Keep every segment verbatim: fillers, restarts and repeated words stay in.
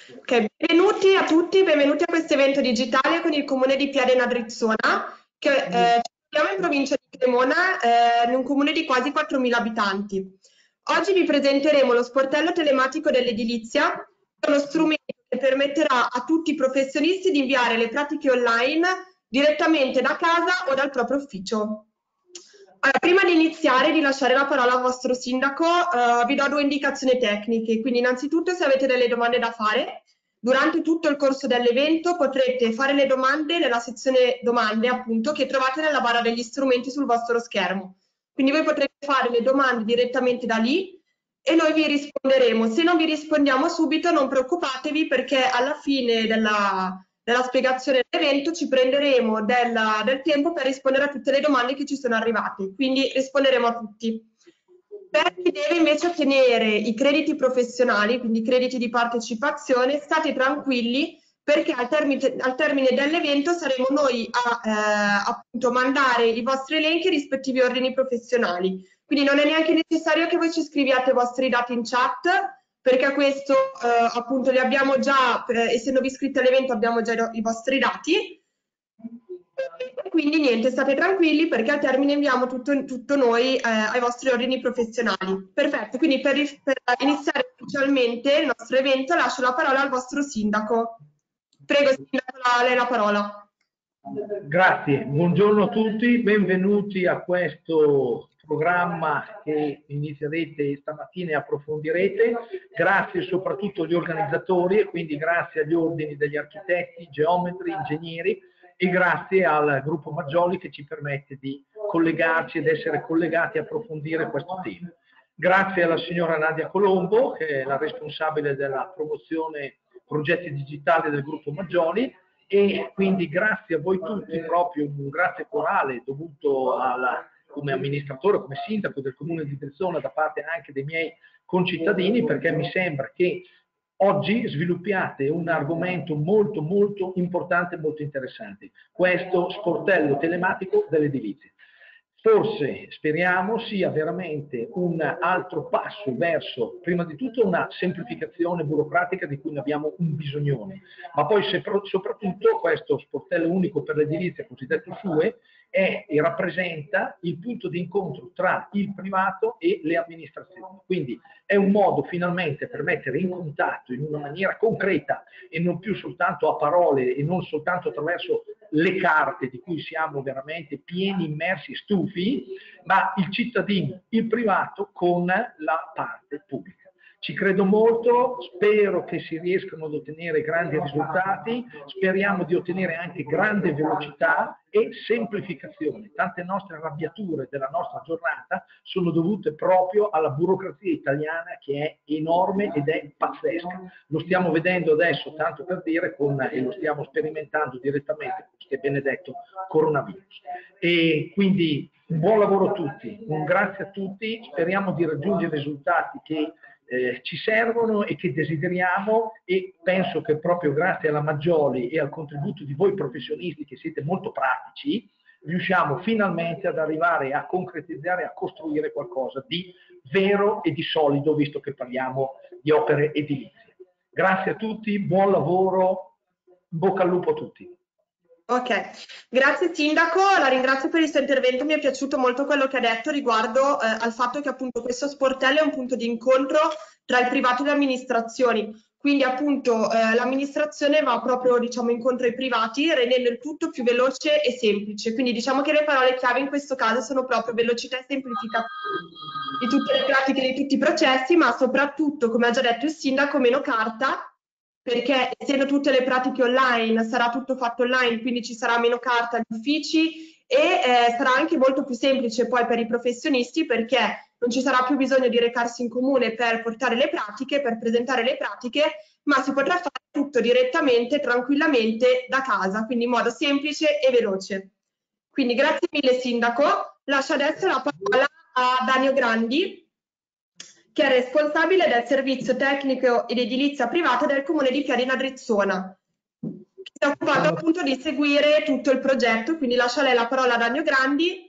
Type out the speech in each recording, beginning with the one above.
Ok, benvenuti a tutti, benvenuti a questo evento digitale con il comune di Piade Nadrizzona, che eh, ci troviamo in provincia di Cremona, eh, in un comune di quasi quattromila abitanti. Oggi vi presenteremo lo sportello telematico dell'edilizia, che è uno strumento che permetterà a tutti i professionisti di inviare le pratiche online direttamente da casa o dal proprio ufficio. Allora, prima di iniziare e di lasciare la parola al vostro sindaco, eh, vi do due indicazioni tecniche. Quindi, innanzitutto, se avete delle domande da fare, durante tutto il corso dell'evento potrete fare le domande nella sezione domande, appunto, che trovate nella barra degli strumenti sul vostro schermo. Quindi voi potrete fare le domande direttamente da lì e noi vi risponderemo. Se non vi rispondiamo subito, non preoccupatevi perché alla fine della, della spiegazione dell'evento ci prenderemo della- del tempo per rispondere a tutte le domande che ci sono arrivate. Quindi risponderemo a tutti. Per chi deve invece ottenere i crediti professionali, quindi i crediti di partecipazione, state tranquilli perché al termine, al termine dell'evento saremo noi a eh, appunto mandare i vostri elenchi ai rispettivi ordini professionali. Quindi non è neanche necessario che voi ci scriviate i vostri dati in chat, perché questo eh, appunto li abbiamo già, eh, essendovi iscritti all'evento abbiamo già i, i vostri dati. Quindi niente, state tranquilli perché al termine inviamo tutto, tutto noi eh, ai vostri ordini professionali. Perfetto, quindi per, per iniziare ufficialmente il nostro evento lascio la parola al vostro sindaco. Prego, sindaco, a lei la parola. Grazie, buongiorno a tutti, benvenuti a questo programma che inizierete stamattina e approfondirete. Grazie soprattutto agli organizzatori e quindi grazie agli ordini degli architetti, geometri, ingegneri e grazie al gruppo Maggioli che ci permette di collegarci ed essere collegati e approfondire questo tema. Grazie alla signora Nadia Colombo, che è la responsabile della promozione progetti digitali del gruppo Maggioli, e quindi grazie a voi tutti, proprio un grazie corale dovuto alla, come amministratore, come sindaco del comune di Drezzona da parte anche dei miei concittadini, perché mi sembra che oggi sviluppiate un argomento molto molto importante e molto interessante, questo sportello telematico dell'edilizia. Forse speriamo sia veramente un altro passo verso, prima di tutto, una semplificazione burocratica di cui ne abbiamo un bisognone, ma poi soprattutto questo sportello unico per l'edilizia, cosiddetto S U E, è e rappresenta il punto di incontro tra il privato e le amministrazioni. Quindi è un modo finalmente per mettere in contatto in una maniera concreta e non più soltanto a parole e non soltanto attraverso le carte di cui siamo veramente pieni, immersi, stufi, ma il cittadino, il privato con la parte pubblica. Ci credo molto, spero che si riescano ad ottenere grandi risultati, speriamo di ottenere anche grande velocità e semplificazione. Tante nostre arrabbiature della nostra giornata sono dovute proprio alla burocrazia italiana che è enorme ed è pazzesca. Lo stiamo vedendo adesso, tanto per dire, con, e lo stiamo sperimentando direttamente con questo benedetto coronavirus. E quindi un buon lavoro a tutti, un grazie a tutti, speriamo di raggiungere risultati che Eh, ci servono e che desideriamo, e penso che proprio grazie alla Maggioli e al contributo di voi professionisti che siete molto pratici riusciamo finalmente ad arrivare a concretizzare, a costruire qualcosa di vero e di solido, visto che parliamo di opere edilizie. Grazie a tutti, buon lavoro, bocca al lupo a tutti. Ok, grazie Sindaco, la ringrazio per il suo intervento, mi è piaciuto molto quello che ha detto riguardo eh, al fatto che appunto questo sportello è un punto di incontro tra il privato e le amministrazioni, quindi appunto eh, l'amministrazione va proprio diciamo incontro ai privati rendendo il tutto più veloce e semplice, quindi diciamo che le parole chiave in questo caso sono proprio velocità e semplificazione di tutte le pratiche, di tutti i processi, ma soprattutto, come ha già detto il Sindaco, meno carta, perché essendo tutte le pratiche online sarà tutto fatto online, quindi ci sarà meno carta agli uffici e eh, sarà anche molto più semplice poi per i professionisti perché non ci sarà più bisogno di recarsi in comune per portare le pratiche, per presentare le pratiche, ma si potrà fare tutto direttamente, tranquillamente da casa, quindi in modo semplice e veloce. Quindi grazie mille Sindaco, lascio adesso la parola a Danio Grandi, che è responsabile del servizio tecnico ed edilizia privata del comune di Piadi Nadrizzona, che si è occupato appunto di seguire tutto il progetto, quindi lascio a lei la parola a Danio Grandi.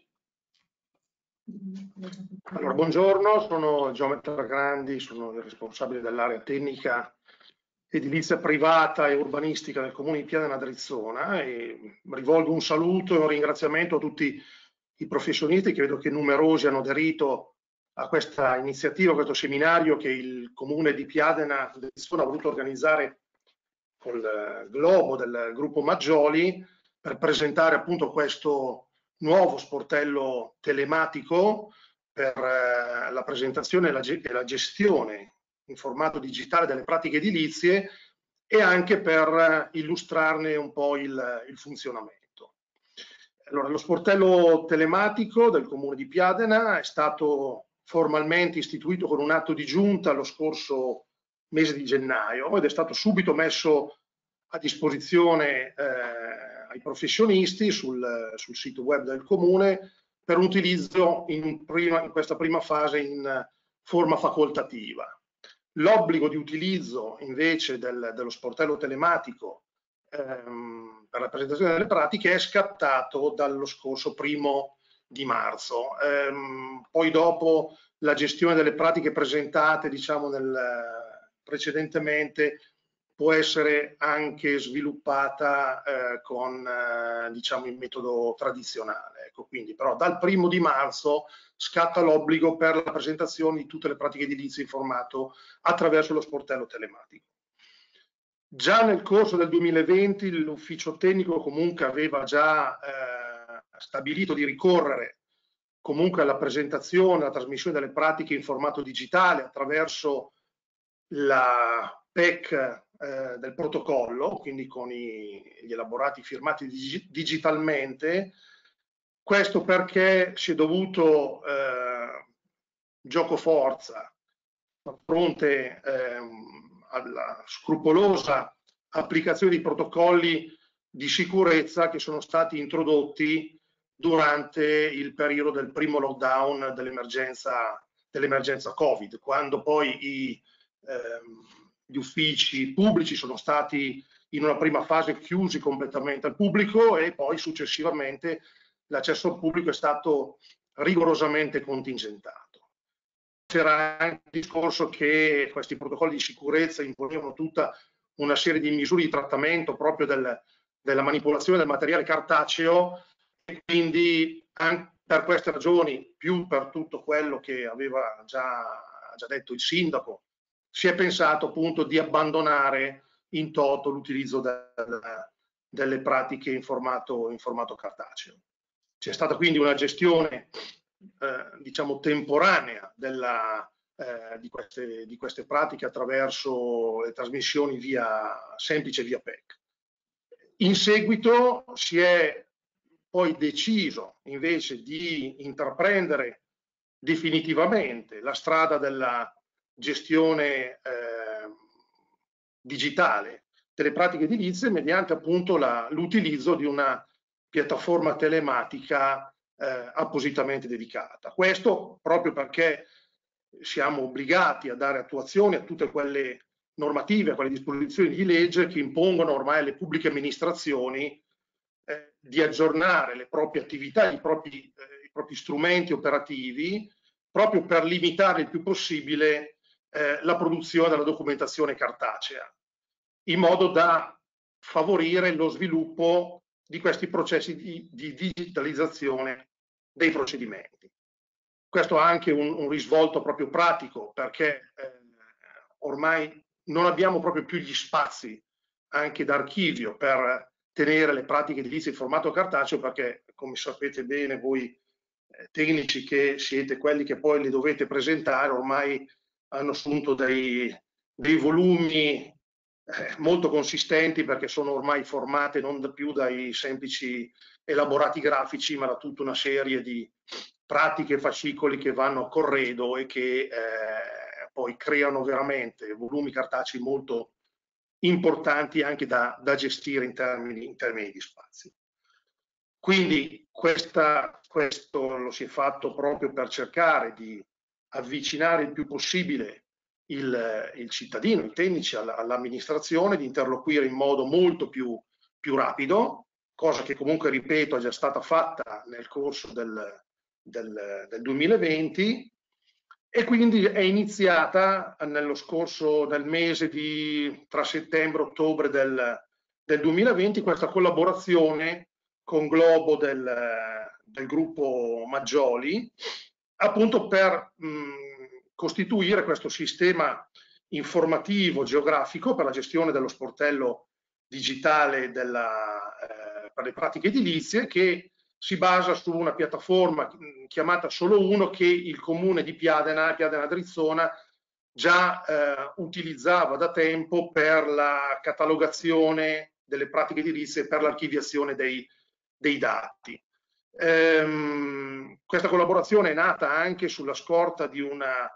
Allora, buongiorno, sono Geometra Grandi, sono il responsabile dell'area tecnica edilizia privata e urbanistica del Comune di Piadena Drizzona, e rivolgo un saluto e un ringraziamento a tutti i professionisti, che vedo che numerosi hanno aderito a questa iniziativa, a questo seminario che il Comune di Piadena Drizzona ha voluto organizzare col globo del gruppo Maggioli per presentare appunto questo nuovo sportello telematico per eh, la presentazione e la, e la gestione in formato digitale delle pratiche edilizie, e anche per illustrarne un po' il, il funzionamento. Allora, lo sportello telematico del Comune di Piadena è stato formalmente istituito con un atto di giunta lo scorso mese di gennaio ed è stato subito messo a disposizione eh, ai professionisti sul, sul sito web del Comune per un utilizzo in, prima, in questa prima fase in forma facoltativa. L'obbligo di utilizzo invece del, dello sportello telematico ehm, per la presentazione delle pratiche è scattato dallo scorso primo di marzo. Ehm, poi dopo la gestione delle pratiche presentate, diciamo, nel, precedentemente, può essere anche sviluppata eh, con eh, diciamo il metodo tradizionale. Ecco, quindi però dal primo di marzo scatta l'obbligo per la presentazione di tutte le pratiche edilizie in formato attraverso lo sportello telematico. Già nel corso del duemilaventi l'ufficio tecnico comunque aveva già eh, stabilito di ricorrere comunque alla presentazione, alla trasmissione delle pratiche in formato digitale attraverso la P E C eh, del protocollo, quindi con i, gli elaborati firmati dig digitalmente. Questo perché si è dovuto eh, gioco forza a fronte eh, alla scrupolosa applicazione di protocolli di sicurezza che sono stati introdotti durante il periodo del primo lockdown dell'emergenza dell'emergenza Covid, quando poi i, ehm, gli uffici pubblici sono stati in una prima fase chiusi completamente al pubblico e poi successivamente l'accesso al pubblico è stato rigorosamente contingentato. C'era anche il discorso che questi protocolli di sicurezza imponevano tutta una serie di misure di trattamento proprio del, della manipolazione del materiale cartaceo, e quindi anche per queste ragioni, più per tutto quello che aveva già, già detto il sindaco, si è pensato appunto di abbandonare in toto l'utilizzo del, delle pratiche in formato, in formato cartaceo. C'è stata quindi una gestione eh, diciamo temporanea della, eh, di, queste, di queste pratiche attraverso le trasmissioni via semplice via P E C. In seguito si è poi deciso invece di intraprendere definitivamente la strada della gestione eh, digitale delle pratiche edilizie mediante appunto l'utilizzo di una piattaforma telematica eh, appositamente dedicata. Questo proprio perché siamo obbligati a dare attuazione a tutte quelle normative, a quelle disposizioni di legge che impongono ormai alle pubbliche amministrazioni eh, di aggiornare le proprie attività, i propri, eh, i propri strumenti operativi, proprio per limitare il più possibile eh, la produzione della documentazione cartacea, in modo da favorire lo sviluppo di questi processi di, di digitalizzazione dei procedimenti. Questo ha anche un, un risvolto proprio pratico, perché eh, ormai non abbiamo proprio più gli spazi anche d'archivio per tenere le pratiche edilizie in formato cartaceo, perché come sapete bene voi eh, tecnici che siete quelli che poi le dovete presentare, ormai hanno assunto dei, dei volumi eh, molto consistenti, perché sono ormai formate non più dai semplici elaborati grafici, ma da tutta una serie di pratiche e fascicoli che vanno a corredo e che eh, poi creano veramente volumi cartacei molto importanti anche da, da gestire in termini, in termini di spazi. Quindi questa, questo lo si è fatto proprio per cercare di avvicinare il più possibile il, il cittadino, i tecnici all'amministrazione, di interloquire in modo molto più, più rapido, cosa che comunque, ripeto, è già stata fatta nel corso del, del, del duemilaventi, E quindi è iniziata nello scorso, nel mese di tra settembre e ottobre del, del duemilaventi, questa collaborazione con Globo del, del gruppo Maggioli, appunto per mh, costituire questo sistema informativo geografico per la gestione dello sportello digitale della, eh, per le pratiche edilizie, che si basa su una piattaforma chiamata Solo Uno che il comune di Piadena, Piadena Drizzona, già eh, utilizzava da tempo per la catalogazione delle pratiche edilizie e per l'archiviazione dei, dei dati. Ehm, questa collaborazione è nata anche sulla scorta di una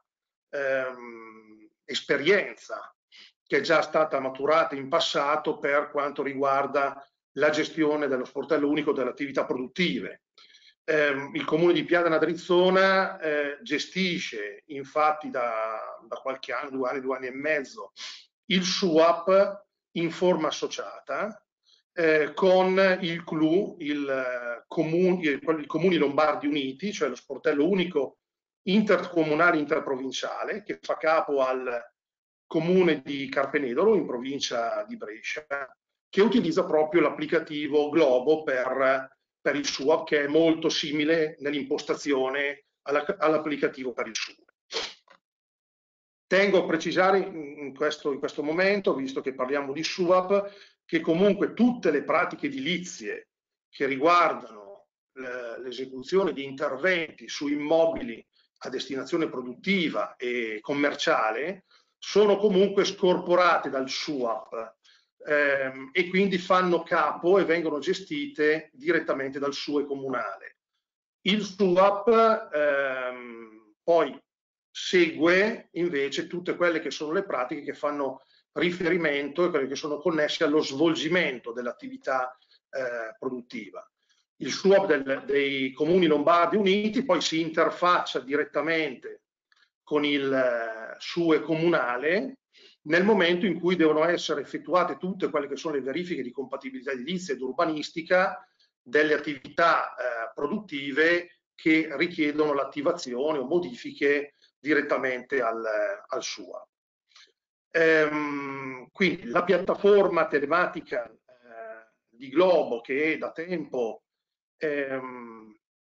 ehm, esperienza che è già stata maturata in passato per quanto riguarda la gestione dello sportello unico delle attività produttive. Eh, il comune di Piadena Drizzona eh, gestisce infatti da, da qualche anno, due anni, due anni e mezzo, il S U A P in forma associata eh, con il C L U, il, comuni, i Comuni Lombardi Uniti, cioè lo sportello unico intercomunale interprovinciale che fa capo al comune di Carpenedolo in provincia di Brescia, che utilizza proprio l'applicativo Globo per, per il S U A P, che è molto simile nell'impostazione all'applicativo per il S U A P. Tengo a precisare in questo, in questo momento, visto che parliamo di S U A P, che comunque tutte le pratiche edilizie che riguardano l'esecuzione di interventi su immobili a destinazione produttiva e commerciale sono comunque scorporate dal S U A P. Ehm, e quindi fanno capo e vengono gestite direttamente dal S U E comunale. Il S U A P ehm, poi segue invece tutte quelle che sono le pratiche che fanno riferimento e quelle che sono connesse allo svolgimento dell'attività eh, produttiva. Il S U A P del, dei Comuni Lombardi Uniti poi si interfaccia direttamente con il eh, S U E comunale nel momento in cui devono essere effettuate tutte quelle che sono le verifiche di compatibilità edilizia ed urbanistica delle attività eh, produttive che richiedono l'attivazione o modifiche direttamente al, al S U A P. Ehm, quindi la piattaforma telematica eh, di Globo, che è da tempo ehm,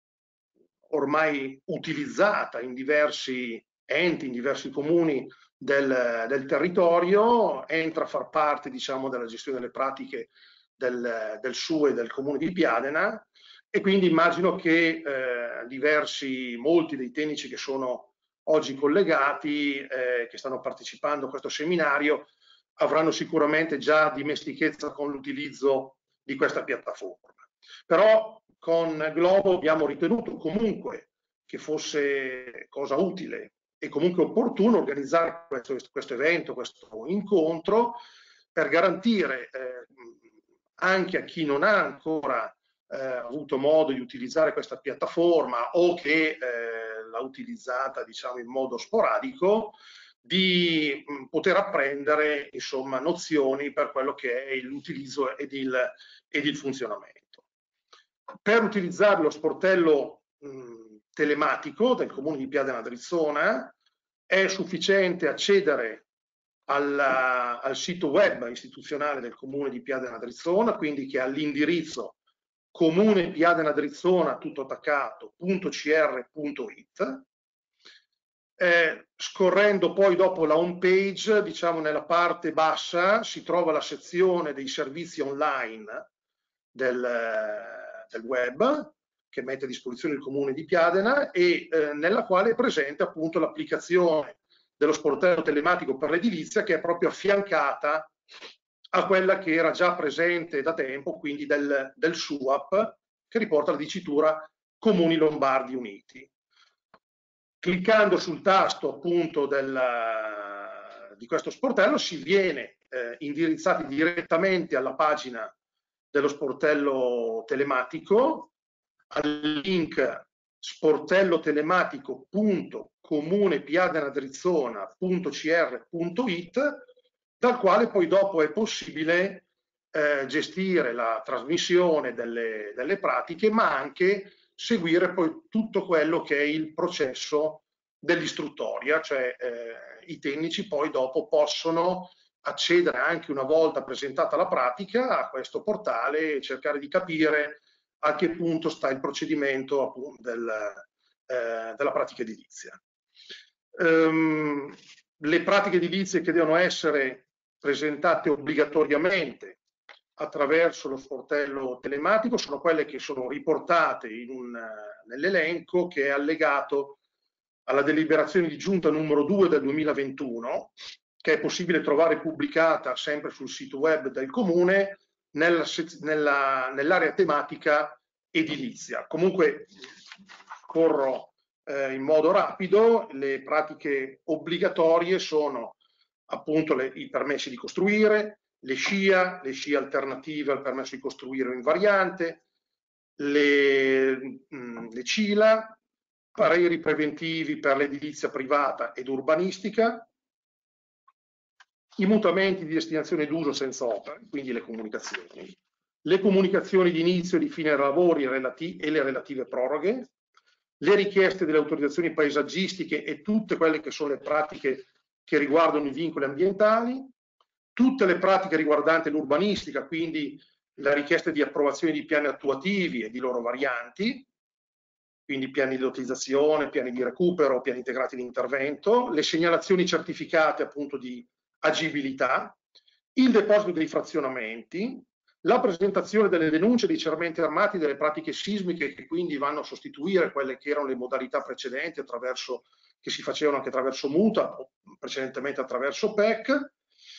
ormai utilizzata in diversi enti, in diversi comuni del, del territorio, entra a far parte, diciamo, della gestione delle pratiche del, del S U E del comune di Piadena, e quindi immagino che eh, diversi, molti dei tecnici che sono oggi collegati, eh, che stanno partecipando a questo seminario, avranno sicuramente già dimestichezza con l'utilizzo di questa piattaforma. Però con Globo abbiamo ritenuto comunque che fosse cosa utile e comunque opportuno organizzare questo, questo evento, questo incontro, per garantire eh, anche a chi non ha ancora eh, avuto modo di utilizzare questa piattaforma o che eh, l'ha utilizzata, diciamo, in modo sporadico, di mh, poter apprendere, insomma, nozioni per quello che è l'utilizzo ed il, ed il funzionamento. Per utilizzare lo sportello mh, telematico del comune di Piadena Drizzona è sufficiente accedere alla, al sito web istituzionale del comune di Piadena Drizzona, quindi che ha l'indirizzo comune Piadena Drizzona tutto attaccato punto c r punto i t. Eh, scorrendo poi dopo la home page, diciamo nella parte bassa si trova la sezione dei servizi online del, del web che mette a disposizione il comune di Piadena e eh, nella quale è presente appunto l'applicazione dello sportello telematico per l'edilizia, che è proprio affiancata a quella che era già presente da tempo, quindi del, del S U A P, che riporta la dicitura Comuni Lombardi Uniti. Cliccando sul tasto appunto del, di questo sportello si viene eh, indirizzati direttamente alla pagina dello sportello telematico, al link sportello telematico punto comune piadena drizzona punto c r punto i t, dal quale poi dopo è possibile eh, gestire la trasmissione delle, delle pratiche, ma anche seguire poi tutto quello che è il processo dell'istruttoria, cioè eh, i tecnici poi dopo possono accedere anche una volta presentata la pratica a questo portale e cercare di capire a che punto sta il procedimento appunto del, eh, della pratica edilizia. Um, le pratiche edilizie che devono essere presentate obbligatoriamente attraverso lo sportello telematico sono quelle che sono riportate in un, nell'elenco che è allegato alla deliberazione di giunta numero due del duemilaventuno, che è possibile trovare pubblicata sempre sul sito web del Comune nella, nella, nell'area tematica edilizia. Comunque corro eh, in modo rapido. Le pratiche obbligatorie sono appunto le, i permessi di costruire, le scia, le scia alternative al permesso di costruire in variante, le, mh, le CILA, pareri preventivi per l'edilizia privata ed urbanistica, i mutamenti di destinazione d'uso senza opere, quindi le comunicazioni, le comunicazioni di inizio e di fine lavori e le relative proroghe, le richieste delle autorizzazioni paesaggistiche e tutte quelle che sono le pratiche che riguardano i vincoli ambientali, tutte le pratiche riguardanti l'urbanistica, quindi la richiesta di approvazione di piani attuativi e di loro varianti, quindi piani di utilizzazione, piani di recupero, piani integrati di intervento, le segnalazioni certificate appunto di agibilità, il deposito dei frazionamenti, la presentazione delle denunce dei serramenti armati delle pratiche sismiche che quindi vanno a sostituire quelle che erano le modalità precedenti attraverso, che si facevano anche attraverso MUTA o precedentemente attraverso P E C,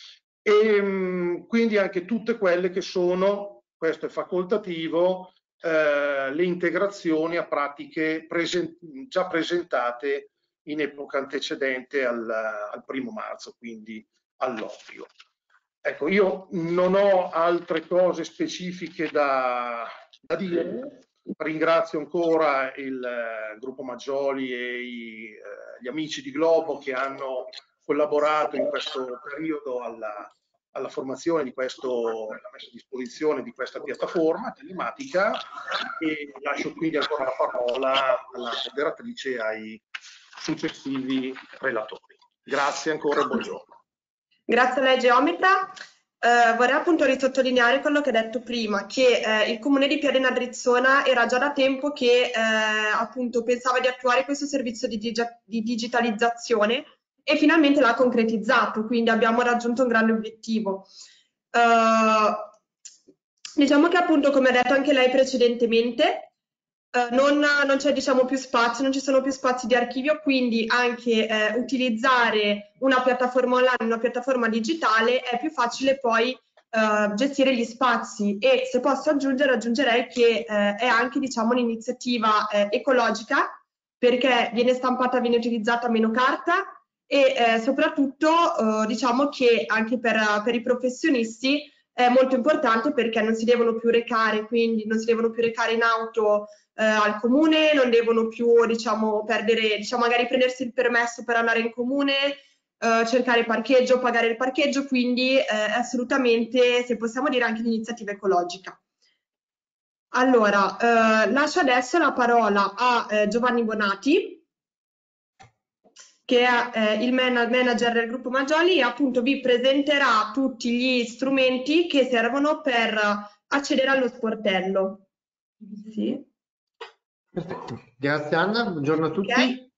e quindi anche tutte quelle che sono, questo è facoltativo, eh, le integrazioni a pratiche presen già presentate in epoca antecedente al, al primo marzo, quindi all'obbligo. Ecco, io non ho altre cose specifiche da, da dire. Ringrazio ancora il eh, gruppo Maggioli e i, eh, gli amici di Globo che hanno collaborato in questo periodo alla, alla formazione di questo, alla messa a disposizione di questa piattaforma telematica, e lascio quindi ancora la parola alla moderatrice e ai successivi relatori. Grazie ancora e buongiorno. Grazie a lei Geometra. Eh, vorrei appunto risottolineare quello che ha detto prima, che eh, il Comune di Piadina Drizzona era già da tempo che eh, appunto pensava di attuare questo servizio di, dig di digitalizzazione e finalmente l'ha concretizzato, quindi abbiamo raggiunto un grande obiettivo. Eh, diciamo che appunto, come ha detto anche lei precedentemente, Uh, non, non c'è diciamo più spazio, non ci sono più spazi di archivio, quindi anche eh, utilizzare una piattaforma online, una piattaforma digitale è più facile poi uh, gestire gli spazi. E se posso aggiungere, aggiungerei che eh, è anche diciamo un'iniziativa eh, ecologica, perché viene stampata, viene utilizzata meno carta e eh, soprattutto uh, diciamo che anche per, per i professionisti è molto importante, perché non si devono più recare, quindi non si devono più recare in auto eh, al comune, non devono più diciamo perdere, diciamo magari prendersi il permesso per andare in comune, eh, cercare parcheggio, pagare il parcheggio, quindi eh, assolutamente, se possiamo dire, anche l'iniziativa ecologica. Allora, eh, lascio adesso la parola a eh, Giovanni Bonati, che è eh, il man manager del gruppo Maggioli, e appunto vi presenterà tutti gli strumenti che servono per accedere allo sportello. Sì. Perfetto. Grazie Anna, buongiorno a tutti. Okay.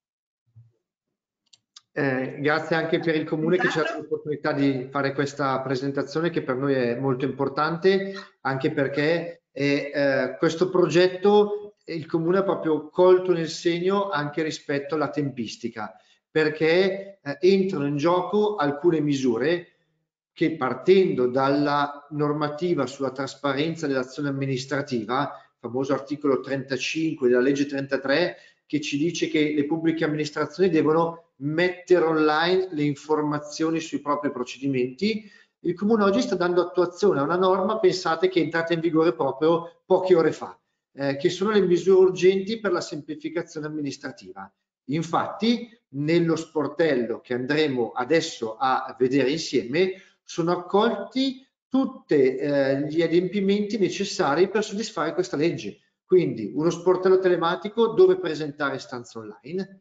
Eh, grazie anche per il Comune che ci ha dato l'opportunità di fare questa presentazione, che per noi è molto importante, anche perché è, eh, questo progetto il Comune ha proprio colto nel segno anche rispetto alla tempistica, perché eh, entrano in gioco alcune misure che, partendo dalla normativa sulla trasparenza dell'azione amministrativa, il famoso articolo trentacinque della legge trentatré, che ci dice che le pubbliche amministrazioni devono mettere online le informazioni sui propri procedimenti, il Comune oggi sta dando attuazione a una norma, pensate, che è entrata in vigore proprio poche ore fa, eh, che sono le misure urgenti per la semplificazione amministrativa. Infatti, nello sportello che andremo adesso a vedere insieme, sono accolti tutti eh, gli adempimenti necessari per soddisfare questa legge. Quindi uno sportello telematico dove presentare istanze online,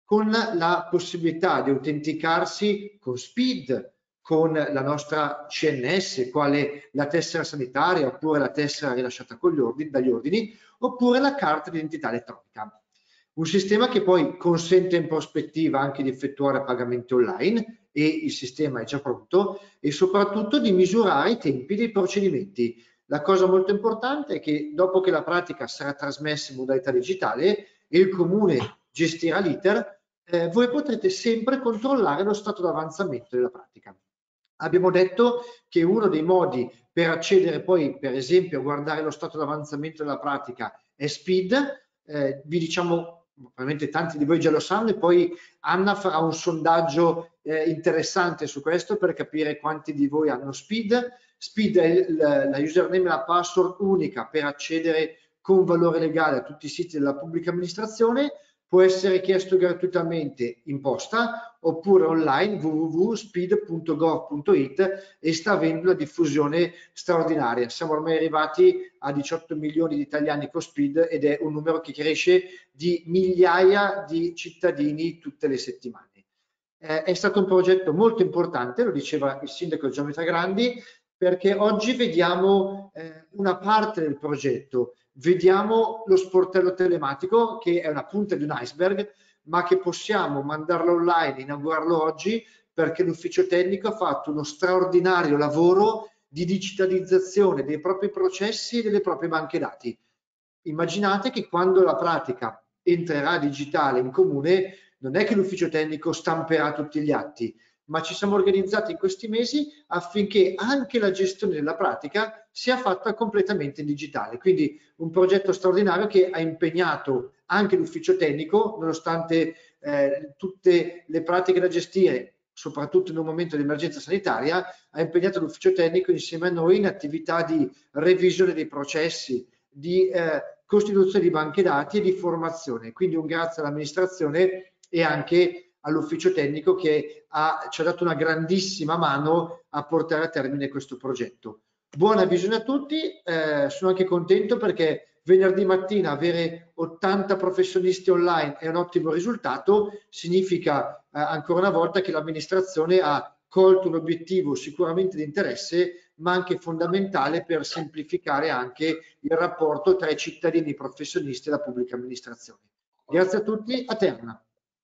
con la possibilità di autenticarsi con SPID, con la nostra C N S, quale la tessera sanitaria oppure la tessera rilasciata con gli ordini, dagli ordini, oppure la carta d'identità elettronica. Un sistema che poi consente in prospettiva anche di effettuare pagamenti online, e il sistema è già pronto, e soprattutto di misurare i tempi dei procedimenti. La cosa molto importante è che dopo che la pratica sarà trasmessa in modalità digitale e il comune gestirà l'iter, eh, voi potrete sempre controllare lo stato d'avanzamento della pratica. Abbiamo detto che uno dei modi per accedere poi, per esempio, a guardare lo stato d'avanzamento della pratica è SPID. Eh, vi diciamo, probabilmente tanti di voi già lo sanno, e poi Anna farà un sondaggio eh, interessante su questo per capire quanti di voi hanno SPID. SPID è la, la username e la password unica per accedere con valore legale a tutti i siti della pubblica amministrazione. Può essere chiesto gratuitamente in posta oppure online w w w punto spid punto gov punto it, e sta avendo una diffusione straordinaria. Siamo ormai arrivati a diciotto milioni di italiani con SPID ed è un numero che cresce di migliaia di cittadini tutte le settimane. Eh, è stato un progetto molto importante, lo diceva il sindaco Gianni Tagrandi, perché oggi vediamo eh, una parte del progetto. Vediamo lo sportello telematico, che è una punta di un iceberg, ma che possiamo mandarlo online, inaugurarlo oggi, perché l'ufficio tecnico ha fatto uno straordinario lavoro di digitalizzazione dei propri processi e delle proprie banche dati. Immaginate che quando la pratica entrerà digitale in comune, non è che l'ufficio tecnico stamperà tutti gli atti, ma ci siamo organizzati in questi mesi affinché anche la gestione della pratica sia fatta completamente in digitale. Quindi un progetto straordinario che ha impegnato anche l'ufficio tecnico, nonostante eh, tutte le pratiche da gestire, soprattutto in un momento di emergenza sanitaria, ha impegnato l'ufficio tecnico insieme a noi in attività di revisione dei processi, di eh, costituzione di banche dati e di formazione. Quindi un grazie all'amministrazione e anche all'ufficio tecnico che ha, ci ha dato una grandissima mano a portare a termine questo progetto. Buona visione a tutti, eh, sono anche contento perché venerdì mattina avere ottanta professionisti online è un ottimo risultato, significa eh, ancora una volta che l'amministrazione ha colto un obiettivo sicuramente di interesse, ma anche fondamentale per semplificare anche il rapporto tra i cittadini, i professionisti e la pubblica amministrazione. Grazie a tutti, a te Anna.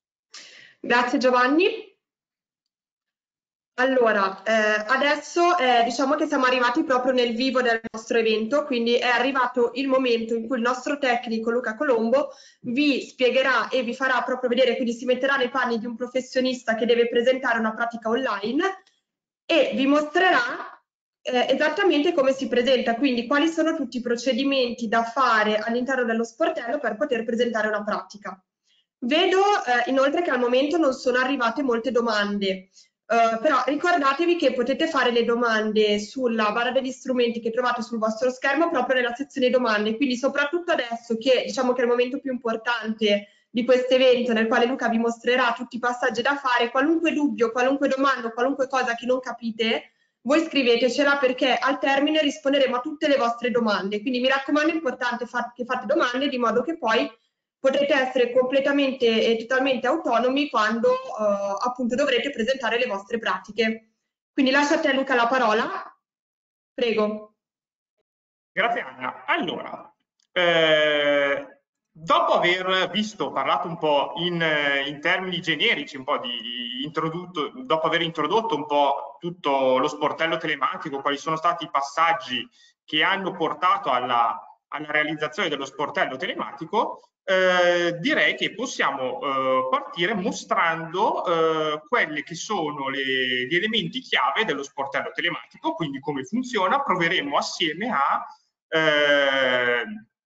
Grazie Giovanni. Allora, eh, adesso eh, diciamo che siamo arrivati proprio nel vivo del nostro evento, quindi è arrivato il momento in cui il nostro tecnico Luca Colombo vi spiegherà e vi farà proprio vedere, quindi si metterà nei panni di un professionista che deve presentare una pratica online e vi mostrerà eh, esattamente come si presenta, quindi quali sono tutti i procedimenti da fare all'interno dello sportello per poter presentare una pratica. Vedo eh, inoltre che al momento non sono arrivate molte domande. Uh, però ricordatevi che potete fare le domande sulla barra degli strumenti che trovate sul vostro schermo proprio nella sezione domande, quindi soprattutto adesso che diciamo che è il momento più importante di questo evento nel quale Luca vi mostrerà tutti i passaggi da fare, qualunque dubbio, qualunque domanda, qualunque cosa che non capite, voi scrivetecela perché al termine risponderemo a tutte le vostre domande, quindi mi raccomando è importante far, che fate domande di modo che poi potrete essere completamente e totalmente autonomi quando uh, appunto dovrete presentare le vostre pratiche. Quindi lascio a te Luca la parola, prego. Grazie Anna. Allora, eh, dopo aver visto, parlato un po' in, in termini generici, un po' di introdotto, dopo aver introdotto un po' tutto lo sportello telematico, quali sono stati i passaggi che hanno portato alla, alla realizzazione dello sportello telematico, Eh, direi che possiamo eh, partire mostrando eh, quelli che sono le, gli elementi chiave dello sportello telematico, quindi come funziona. Proveremo assieme a eh,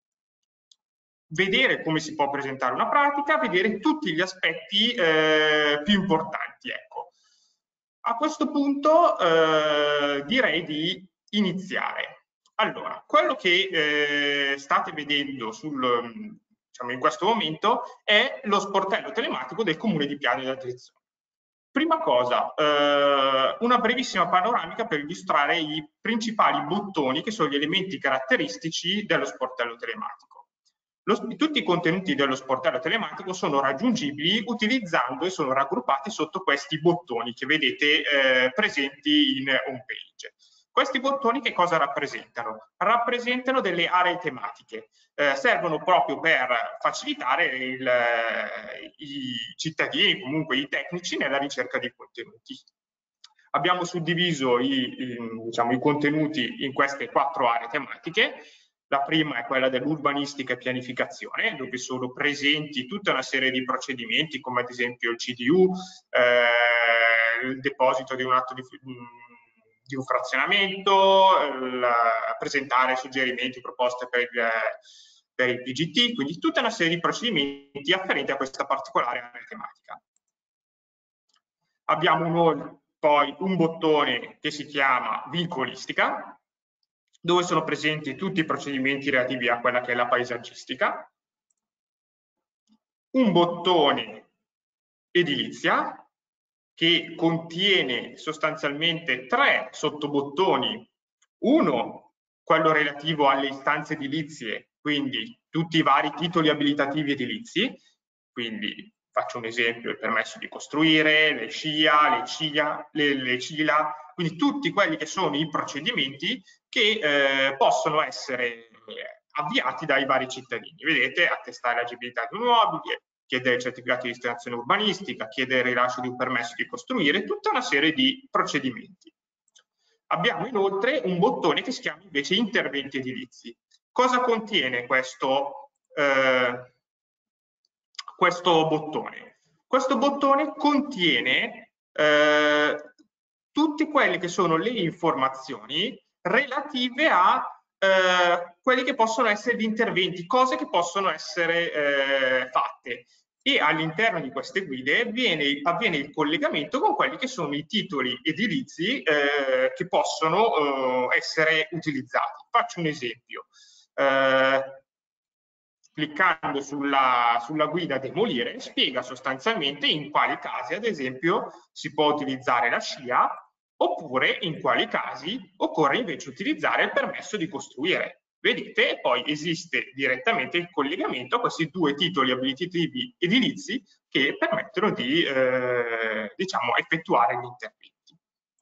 vedere come si può presentare una pratica, vedere tutti gli aspetti eh, più importanti. Ecco. A questo punto eh, direi di iniziare. Allora, quello che eh, state vedendo sul diciamo in questo momento è lo sportello telematico del comune di Piave d'Adrizzone. Prima cosa, eh, una brevissima panoramica per illustrare i principali bottoni che sono gli elementi caratteristici dello sportello telematico. Lo, tutti i contenuti dello sportello telematico sono raggiungibili utilizzando e sono raggruppati sotto questi bottoni che vedete eh, presenti in home page. Questi bottoni che cosa rappresentano? Rappresentano delle aree tematiche, eh, servono proprio per facilitare il, eh, i cittadini, comunque i tecnici, nella ricerca di contenuti. Abbiamo suddiviso i, i, diciamo, i contenuti in queste quattro aree tematiche. La prima è quella dell'urbanistica e pianificazione, dove sono presenti tutta una serie di procedimenti, come ad esempio il C D U, eh, il deposito di un atto di, di un frazionamento, il, presentare suggerimenti, proposte per il, per il P G T, quindi tutta una serie di procedimenti afferenti a questa particolare area tematica. Abbiamo un, poi un bottone che si chiama vincolistica, dove sono presenti tutti i procedimenti relativi a quella che è la paesaggistica, un bottone edilizia che contiene sostanzialmente tre sottobottoni, uno quello relativo alle istanze edilizie, quindi tutti i vari titoli abilitativi edilizi, quindi faccio un esempio, il permesso di costruire, le C I A, le C I A, le, le C I L A, quindi tutti quelli che sono i procedimenti che eh, possono essere avviati dai vari cittadini. Vedete, attestare l'agibilità di un immobile, chiedere il certificato di destinazione urbanistica, chiedere il rilascio di un permesso di costruire, tutta una serie di procedimenti. Abbiamo inoltre un bottone che si chiama invece interventi edilizi. Cosa contiene questo, eh, questo bottone? Questo bottone contiene eh, tutte quelle che sono le informazioni relative a eh, quelli che possono essere gli interventi, cose che possono essere eh, fatte. E all'interno di queste guide viene, avviene il collegamento con quelli che sono i titoli edilizi eh, che possono eh, essere utilizzati. Faccio un esempio. Eh, cliccando sulla, sulla guida demolire, spiega sostanzialmente in quali casi, ad esempio, si può utilizzare la C I A, oppure in quali casi occorre invece utilizzare il permesso di costruire. Vedete, poi esiste direttamente il collegamento a questi due titoli abilitativi edilizi che permettono di eh, diciamo, effettuare gli interventi.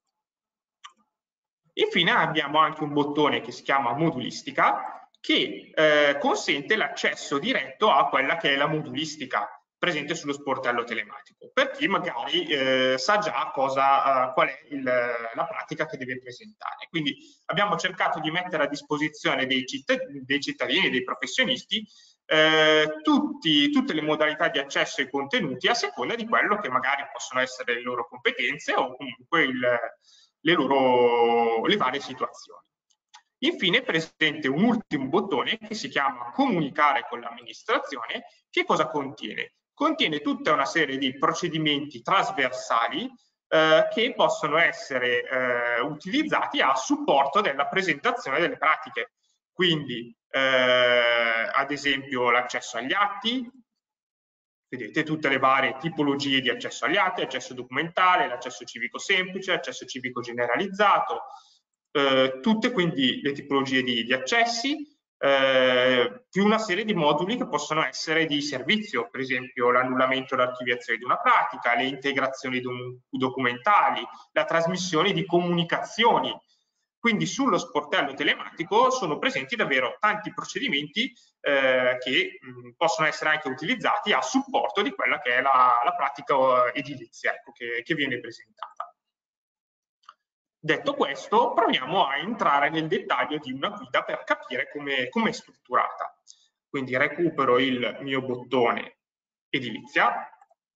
Infine abbiamo anche un bottone che si chiama modulistica, che eh, consente l'accesso diretto a quella che è la modulistica presente sullo sportello telematico, per chi magari eh, sa già cosa, uh, qual è il, la pratica che deve presentare. Quindi abbiamo cercato di mettere a disposizione dei cittadini, dei, cittadini, dei professionisti, eh, tutti, tutte le modalità di accesso ai contenuti a seconda di quello che magari possono essere le loro competenze o comunque il, le loro le varie situazioni. Infine è presente un ultimo bottone che si chiama comunicare con l'amministrazione. Che cosa contiene? Contiene tutta una serie di procedimenti trasversali eh, che possono essere eh, utilizzati a supporto della presentazione delle pratiche. Quindi, eh, ad esempio, l'accesso agli atti, vedete tutte le varie tipologie di accesso agli atti, accesso documentale, l'accesso civico semplice, accesso civico generalizzato, eh, tutte quindi le tipologie di, di accessi, eh, più una serie di moduli che possono essere di servizio, per esempio l'annullamento e l'archiviazione di una pratica, le integrazioni documentali, la trasmissione di comunicazioni. Quindi sullo sportello telematico sono presenti davvero tanti procedimenti eh, che mh, possono essere anche utilizzati a supporto di quella che è la, la pratica edilizia, ecco, che, che viene presentata. Detto questo, proviamo a entrare nel dettaglio di una guida per capire come com è strutturata. Quindi recupero il mio bottone edilizia,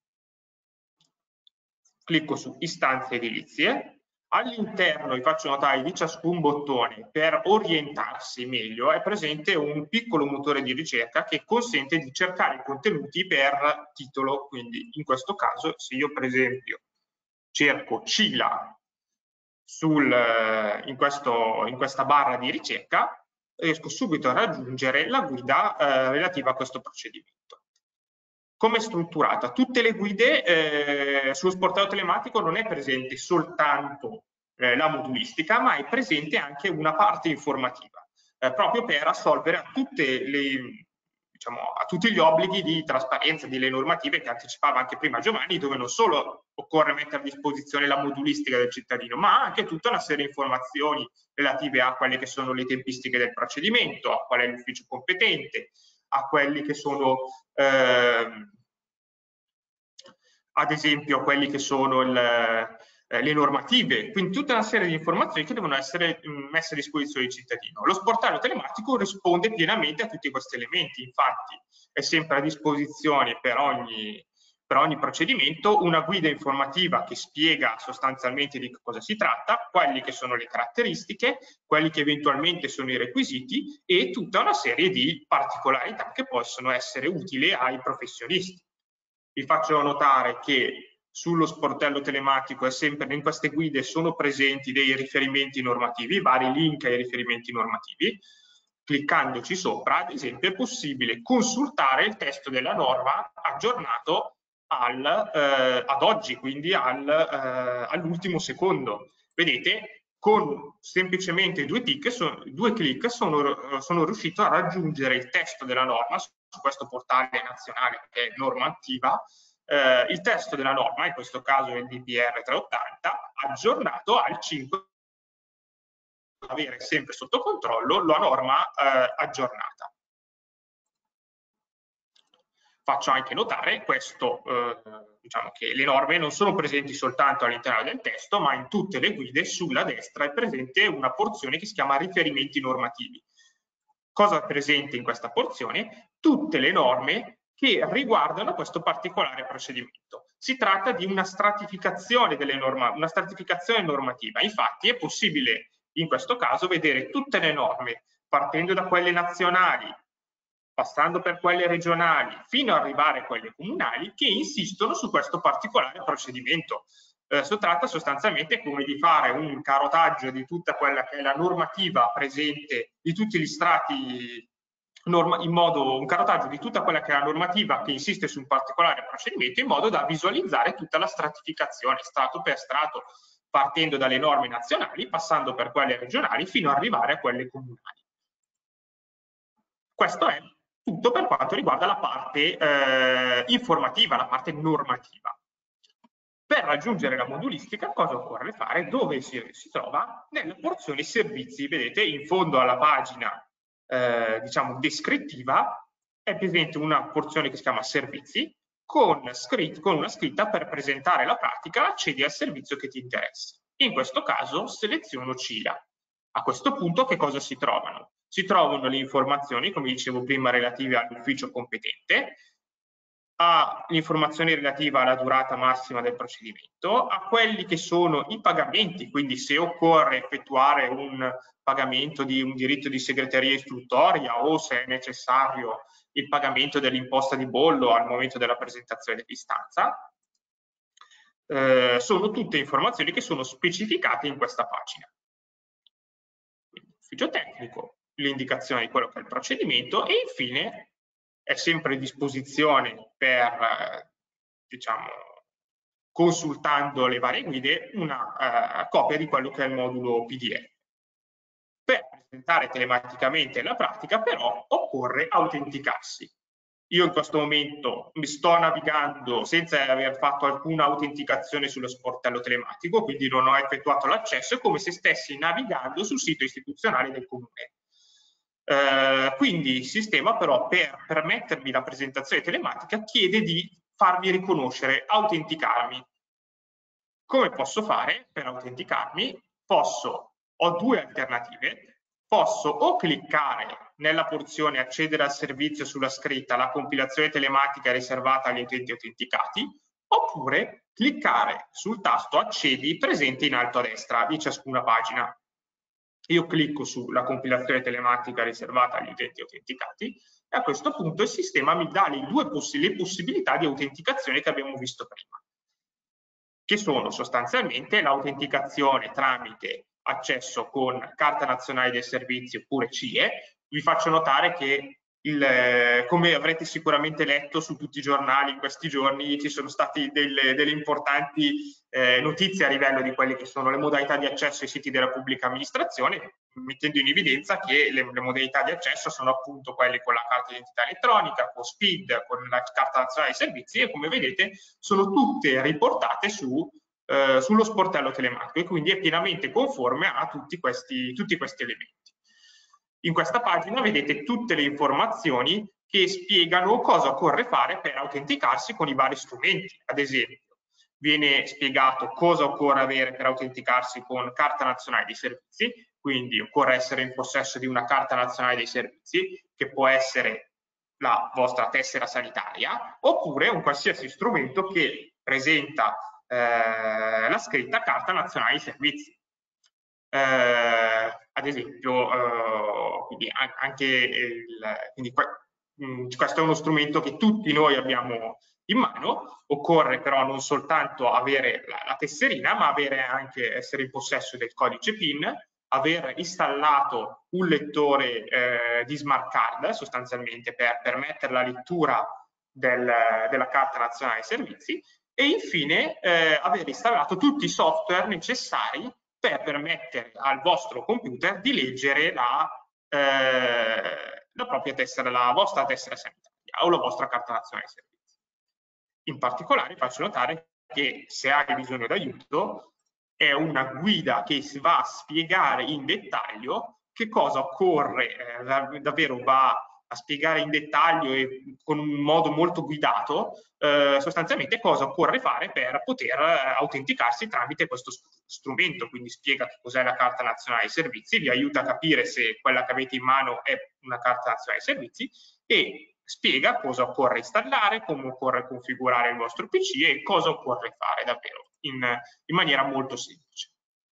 clicco su istanze edilizie. All'interno, vi faccio notare, di ciascun bottone, per orientarsi meglio, è presente un piccolo motore di ricerca che consente di cercare i contenuti per titolo. Quindi in questo caso, se io per esempio cerco C I L A sul, in, questo, in questa barra di ricerca, riesco subito a raggiungere la guida eh, relativa a questo procedimento. Come è strutturata? Tutte le guide eh, sullo sportello telematico non è presente soltanto eh, la modulistica, ma è presente anche una parte informativa, eh, proprio per assolvere a tutte le, diciamo, a tutti gli obblighi di trasparenza delle normative che anticipava anche prima Giovanni, dove non solo occorre mettere a disposizione la modulistica del cittadino, ma anche tutta una serie di informazioni relative a quelle che sono le tempistiche del procedimento, a qual è l'ufficio competente, a quelli che sono eh, ad esempio quelli che sono il, eh, le normative, quindi tutta una serie di informazioni che devono essere mh, messe a disposizione del cittadino. Lo sportello telematico risponde pienamente a tutti questi elementi, infatti è sempre a disposizione per ogni, per ogni procedimento una guida informativa che spiega sostanzialmente di cosa si tratta, quali che sono le caratteristiche, quelli che eventualmente sono i requisiti e tutta una serie di particolarità che possono essere utili ai professionisti. Vi faccio notare che sullo sportello telematico è sempre in queste guide sono presenti dei riferimenti normativi, vari link ai riferimenti normativi. Cliccandoci sopra, ad esempio, è possibile consultare il testo della norma aggiornato al, eh, ad oggi, quindi al, eh, all'ultimo secondo. Vedete, con semplicemente due clic, sono, due clic sono, sono riuscito a raggiungere il testo della norma su questo portale nazionale che è norma attiva, eh, il testo della norma, in questo caso è il D P R trecentottanta, aggiornato al cinque, avere sempre sotto controllo la norma eh, aggiornata. Faccio anche notare questo, eh, diciamo che le norme non sono presenti soltanto all'interno del testo, ma in tutte le guide sulla destra è presente una porzione che si chiama riferimenti normativi. Cosa è presente in questa porzione? Tutte le norme che riguardano questo particolare procedimento. Si tratta di una stratificazione delle norme, una stratificazione normativa. Infatti è possibile in questo caso vedere tutte le norme, partendo da quelle nazionali, passando per quelle regionali, fino ad arrivare a quelle comunali, che insistono su questo particolare procedimento. Eh, si tratta sostanzialmente come di fare un carotaggio di tutta quella che è la normativa presente, di tutti gli strati, norma, in modo, un carotaggio di tutta quella che è la normativa che insiste su un particolare procedimento, in modo da visualizzare tutta la stratificazione, strato per strato, partendo dalle norme nazionali, passando per quelle regionali, fino ad arrivare a quelle comunali. Questo è tutto per quanto riguarda la parte eh, informativa, la parte normativa. Per raggiungere la modulistica cosa occorre fare? Dove si, si trova? Nella porzione servizi. Vedete, in fondo alla pagina eh, diciamo descrittiva è presente una porzione che si chiama servizi con, scritt, con una scritta per presentare la pratica, accedi al servizio che ti interessa. In questo caso seleziono C I A. A questo punto che cosa si trovano? Si trovano le informazioni, come dicevo prima, relative all'ufficio competente, a l'informazione relativa alla durata massima del procedimento, a quelli che sono i pagamenti, quindi se occorre effettuare un pagamento di un diritto di segreteria istruttoria o se è necessario il pagamento dell'imposta di bollo al momento della presentazione dell'istanza. Eh, sono tutte informazioni che sono specificate in questa pagina. Quindi, ufficio tecnico, l'indicazione di quello che è il procedimento e infine è sempre a disposizione per, diciamo, consultando le varie guide, una uh, copia di quello che è il modulo P D F. Per presentare telematicamente la pratica, però, occorre autenticarsi. Io in questo momento mi sto navigando senza aver fatto alcuna autenticazione sullo sportello telematico, quindi non ho effettuato l'accesso, è come se stessi navigando sul sito istituzionale del comune. Uh, quindi il sistema però per permettermi la presentazione telematica chiede di farmi riconoscere, autenticarmi. Come posso fare per autenticarmi? Posso, ho due alternative, posso o cliccare nella porzione accedere al servizio sulla scritta la compilazione telematica riservata agli utenti autenticati, oppure cliccare sul tasto accedi presente in alto a destra di ciascuna pagina. Io clicco sulla compilazione telematica riservata agli utenti autenticati e a questo punto il sistema mi dà le due poss le possibilità di autenticazione che abbiamo visto prima, che sono sostanzialmente l'autenticazione tramite accesso con Carta Nazionale dei Servizi oppure C I E. Vi faccio notare che, il, come avrete sicuramente letto su tutti i giornali in questi giorni, ci sono state delle, delle importanti eh, notizie a livello di quelle che sono le modalità di accesso ai siti della pubblica amministrazione. mettendo in evidenza che le, le modalità di accesso sono appunto quelle con la carta d'identità elettronica, con SPID, con la carta nazionale dei servizi, e come vedete sono tutte riportate su, eh, sullo sportello telematico, e quindi è pienamente conforme a tutti questi, tutti questi elementi. In questa pagina vedete tutte le informazioni che spiegano cosa occorre fare per autenticarsi con i vari strumenti. Ad esempio, viene spiegato cosa occorre avere per autenticarsi con carta nazionale dei servizi, quindi occorre essere in possesso di una carta nazionale dei servizi, che può essere la vostra tessera sanitaria, oppure un qualsiasi strumento che presenta eh, la scritta carta nazionale dei servizi. Eh, ad esempio, eh, quindi anche il, quindi mh, questo è uno strumento che tutti noi abbiamo in mano. Occorre però non soltanto avere la, la tesserina, ma avere anche, essere in possesso del codice PIN, aver installato un lettore eh, di smart card sostanzialmente per permettere la lettura del, della carta nazionale dei servizi, e infine eh, aver installato tutti i software necessari per permettere al vostro computer di leggere la, eh, la propria tessera, la vostra tessera sanitaria o la vostra carta nazionale dei servizi. In particolare faccio notare che se hai bisogno d'aiuto è una guida che si va a spiegare in dettaglio che cosa occorre, eh, davvero va a spiegare in dettaglio e con un modo molto guidato eh, sostanzialmente cosa occorre fare per poter eh, autenticarsi tramite questo strumento. Quindi spiega che cos'è la carta nazionale dei servizi, vi aiuta a capire se quella che avete in mano è una carta nazionale dei servizi, e spiega cosa occorre installare, come occorre configurare il vostro P C e cosa occorre fare davvero in, in maniera molto semplice.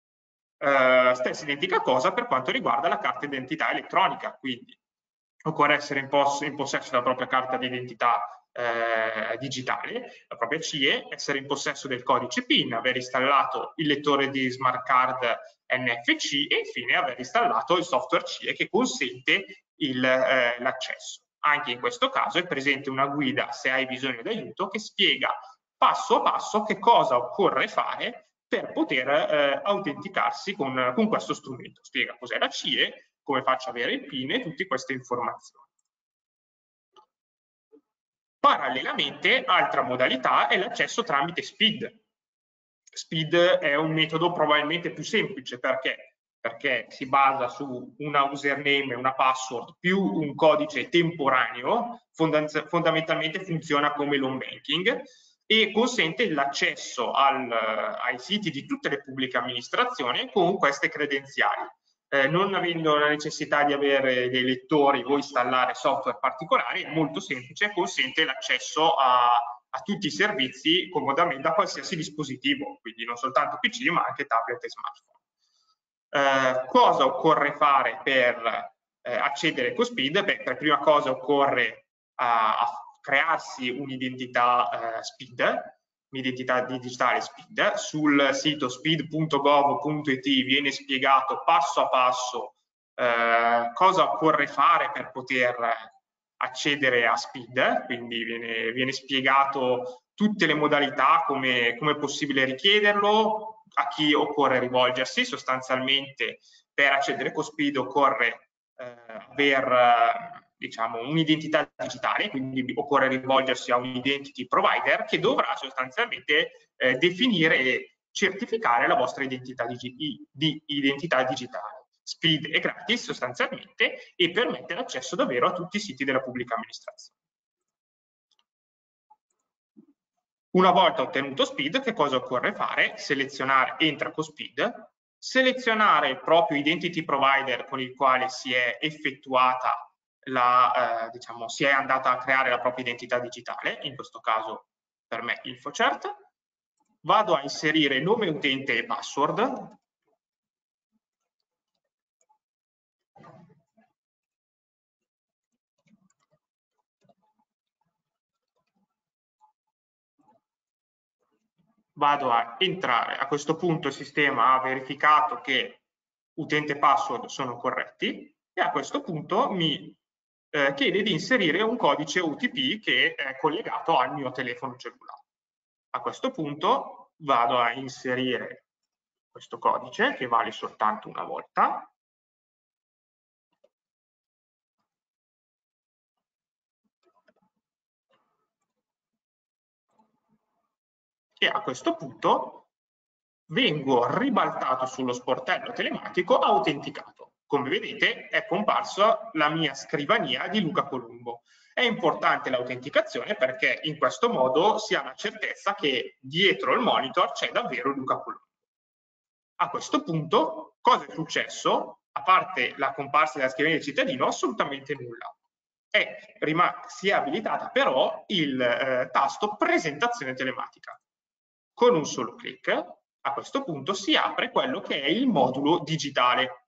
Uh, stessa identica cosa per quanto riguarda la carta d'identità elettronica, quindi occorre essere in, pos in possesso della propria carta d'identità eh, digitale, la propria C I E, essere in possesso del codice PIN, aver installato il lettore di smart card N F C e infine aver installato il software C I E che consente eh, l'accesso. Anche in questo caso è presente una guida, se hai bisogno di aiuto, che spiega passo a passo che cosa occorre fare per poter eh, autenticarsi con, con questo strumento. Spiega cos'è la C I E, come faccio ad avere il PIN e tutte queste informazioni. Parallelamente, altra modalità è l'accesso tramite SPID. SPID è un metodo probabilmente più semplice, perché? Perché si basa su una username e una password più un codice temporaneo, fond- fondamentalmente funziona come l'home banking, e consente l'accesso al, ai siti di tutte le pubbliche amministrazioni con queste credenziali. Eh, non avendo la necessità di avere dei lettori o installare software particolari, è molto semplice, consente l'accesso a, a tutti i servizi comodamente da qualsiasi dispositivo, quindi non soltanto P C ma anche tablet e smartphone. Eh, cosa occorre fare per eh, accedere con SPID? Beh, per prima cosa occorre a, a crearsi un'identità eh, SPID, un'identità digitale SPID. Sul sito speed punto gov punto it viene spiegato passo a passo eh, cosa occorre fare per poter accedere a SPID, quindi viene, viene spiegato tutte le modalità, come, come è possibile richiederlo, a chi occorre rivolgersi. Sostanzialmente per accedere con SPID occorre eh, aver diciamo un'identità digitale, quindi occorre rivolgersi a un identity provider che dovrà sostanzialmente eh, definire e certificare la vostra identità, digi di identità digitale. SPID è gratis sostanzialmente e permette l'accesso davvero a tutti i siti della pubblica amministrazione. Una volta ottenuto SPID, che cosa occorre fare? Selezionare entra con SPID, selezionare il proprio identity provider con il quale si è effettuata la, eh, diciamo, si è andata a creare la propria identità digitale, in questo caso per me InfoCert. Vado a inserire nome utente e password. Vado a entrare. A questo punto il sistema ha verificato che utente e password sono corretti e a questo punto mi eh, chiede di inserire un codice O T P che è collegato al mio telefono cellulare. A questo punto vado a inserire questo codice che vale soltanto una volta e a questo punto vengo ribaltato sullo sportello telematico autenticato. Come vedete è comparsa la mia scrivania di Luca Colombo. È importante l'autenticazione perché in questo modo si ha la certezza che dietro il monitor c'è davvero Luca Colombo. A questo punto cosa è successo? A parte la comparsa della scrivania del cittadino, assolutamente nulla. È, si è abilitata però il eh, tasto presentazione telematica. Con un solo clic, a questo punto si apre quello che è il modulo digitale,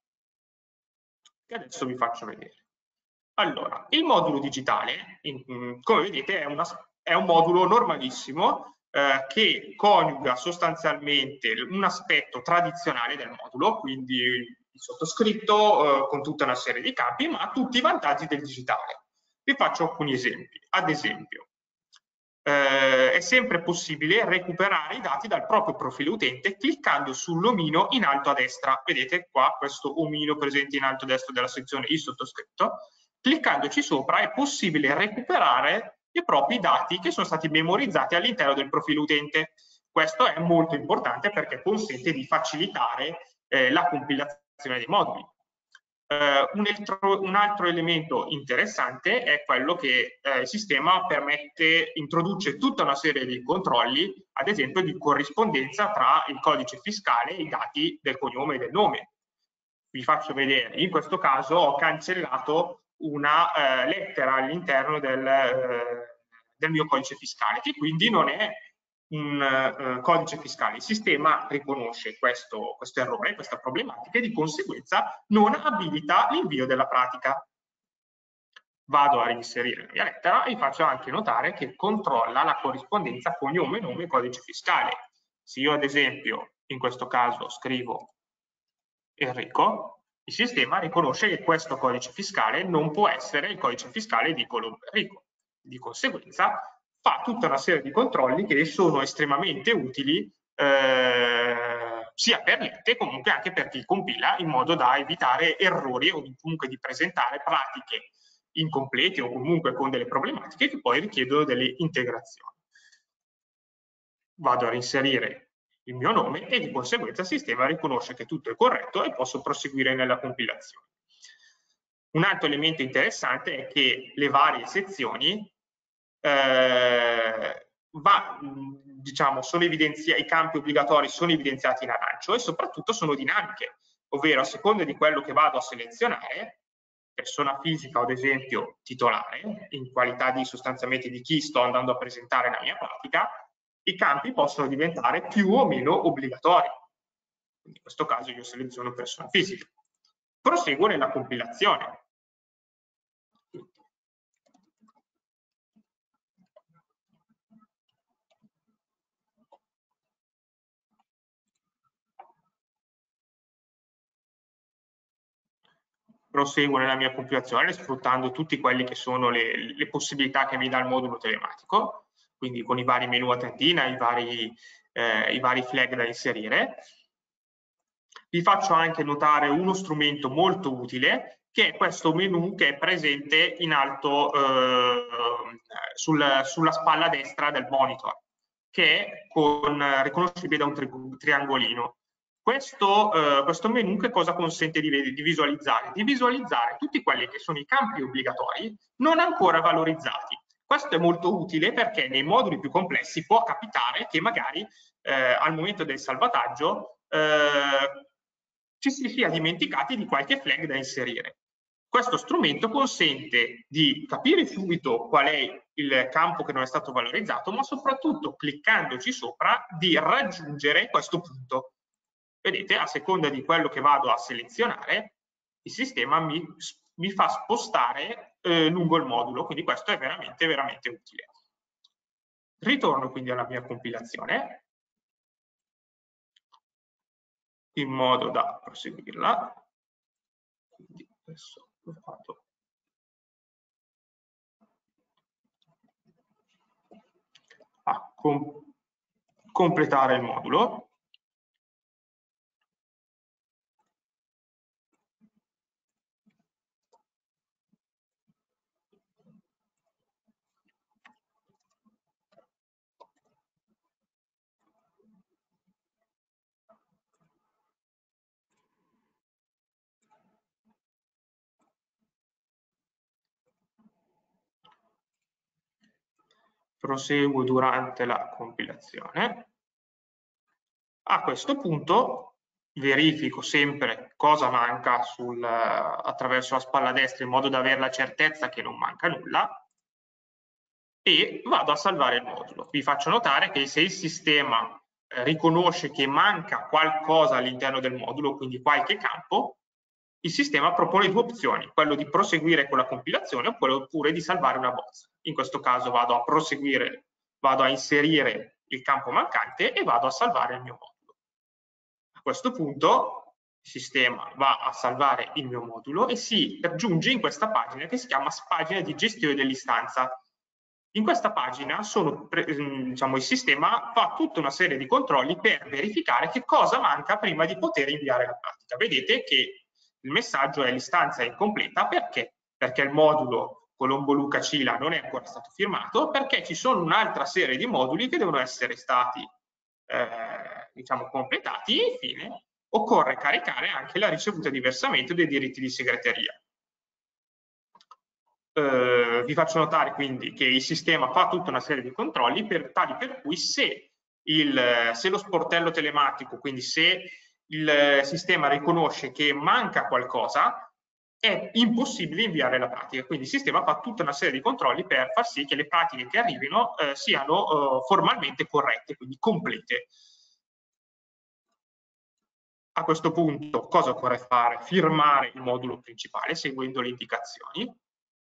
che adesso vi faccio vedere. Allora, il modulo digitale, in, come vedete, è, una, è un modulo normalissimo eh, che coniuga sostanzialmente un aspetto tradizionale del modulo, quindi il sottoscritto eh, con tutta una serie di campi, ma ha tutti i vantaggi del digitale. Vi faccio alcuni esempi. Ad esempio, eh, è sempre possibile recuperare i dati dal proprio profilo utente cliccando sull'omino in alto a destra. Vedete qua questo omino presente in alto a destra della sezione il sottoscritto. Cliccandoci sopra è possibile recuperare i propri dati che sono stati memorizzati all'interno del profilo utente. Questo è molto importante perché consente di facilitare eh, la compilazione dei moduli. Uh, un, altro, un altro elemento interessante è quello che eh, il sistema permette, introduce tutta una serie di controlli, ad esempio di corrispondenza tra il codice fiscale e i dati del cognome e del nome. Vi faccio vedere, in questo caso ho cancellato una eh, lettera all'interno del, eh, del mio codice fiscale, che quindi non è un uh, codice fiscale. Il sistema riconosce questo, questo errore, questa problematica e di conseguenza non abilita l'invio della pratica. Vado a reinserire la mia lettera e faccio anche notare che controlla la corrispondenza cognome, nome e codice fiscale. Se io ad esempio in questo caso scrivo Enrico, il sistema riconosce che questo codice fiscale non può essere il codice fiscale di Colombo Enrico. Di conseguenza fa tutta una serie di controlli che sono estremamente utili eh, sia per l'ente e comunque anche per chi compila, in modo da evitare errori o comunque di presentare pratiche incomplete o comunque con delle problematiche che poi richiedono delle integrazioni. Vado a reinserire il mio nome e di conseguenza il sistema riconosce che tutto è corretto e posso proseguire nella compilazione. Un altro elemento interessante è che le varie sezioni eh, va, diciamo, sono evidenziati, i campi obbligatori sono evidenziati in arancio e soprattutto sono dinamiche, ovvero a seconda di quello che vado a selezionare, persona fisica o ad esempio titolare, in qualità di sostanzialmente di chi sto andando a presentare la mia pratica, i campi possono diventare più o meno obbligatori. In questo caso io seleziono persona fisica. Proseguo nella compilazione. Proseguo nella mia compilazione sfruttando tutti quelli che sono le, le possibilità che mi dà il modulo telematico, quindi con i vari menu a tendina, i vari, eh, i vari flag da inserire. Vi faccio anche notare uno strumento molto utile, che è questo menu che è presente in alto eh, sul, sulla spalla destra del monitor, che è con, riconoscibile da un tri triangolino. Questo, eh, questo menu che cosa consente di, di visualizzare? Di visualizzare tutti quelli che sono i campi obbligatori non ancora valorizzati. Questo è molto utile perché nei moduli più complessi può capitare che magari eh, al momento del salvataggio eh, ci si sia dimenticati di qualche flag da inserire. Questo strumento consente di capire subito qual è il campo che non è stato valorizzato, ma soprattutto cliccandoci sopra di raggiungere questo punto. Vedete, a seconda di quello che vado a selezionare, il sistema mi, mi fa spostare eh, lungo il modulo, quindi questo è veramente, veramente utile. Ritorno quindi alla mia compilazione, in modo da proseguirla. Quindi adesso lo vado a com completare il modulo. proseguo durante la compilazione. A questo punto verifico sempre cosa manca sul, attraverso la spalla destra in modo da avere la certezza che non manca nulla e vado a salvare il modulo. Vi faccio notare che se il sistema eh, riconosce che manca qualcosa all'interno del modulo, quindi qualche campo, il sistema propone due opzioni, quello di proseguire con la compilazione oppure di salvare una bozza. In questo caso vado a proseguire, vado a inserire il campo mancante e vado a salvare il mio modulo. A questo punto il sistema va a salvare il mio modulo e si raggiunge in questa pagina che si chiama pagina di gestione dell'istanza. In questa pagina sono, diciamo, il sistema fa tutta una serie di controlli per verificare che cosa manca prima di poter inviare la pratica. Vedete che il messaggio è l'istanza è incompleta perché? Perché il modulo Colombo Luca Cila non è ancora stato firmato, perché ci sono un'altra serie di moduli che devono essere stati eh, diciamo, completati e infine occorre caricare anche la ricevuta di versamento dei diritti di segreteria. Eh, vi faccio notare quindi che il sistema fa tutta una serie di controlli per, tali per cui se, il, se lo sportello telematico, quindi se il sistema riconosce che manca qualcosa, è impossibile inviare la pratica. Quindi il sistema fa tutta una serie di controlli per far sì che le pratiche che arrivino eh, siano eh, formalmente corrette, quindi complete. A questo punto cosa occorre fare? Firmare il modulo principale seguendo le indicazioni.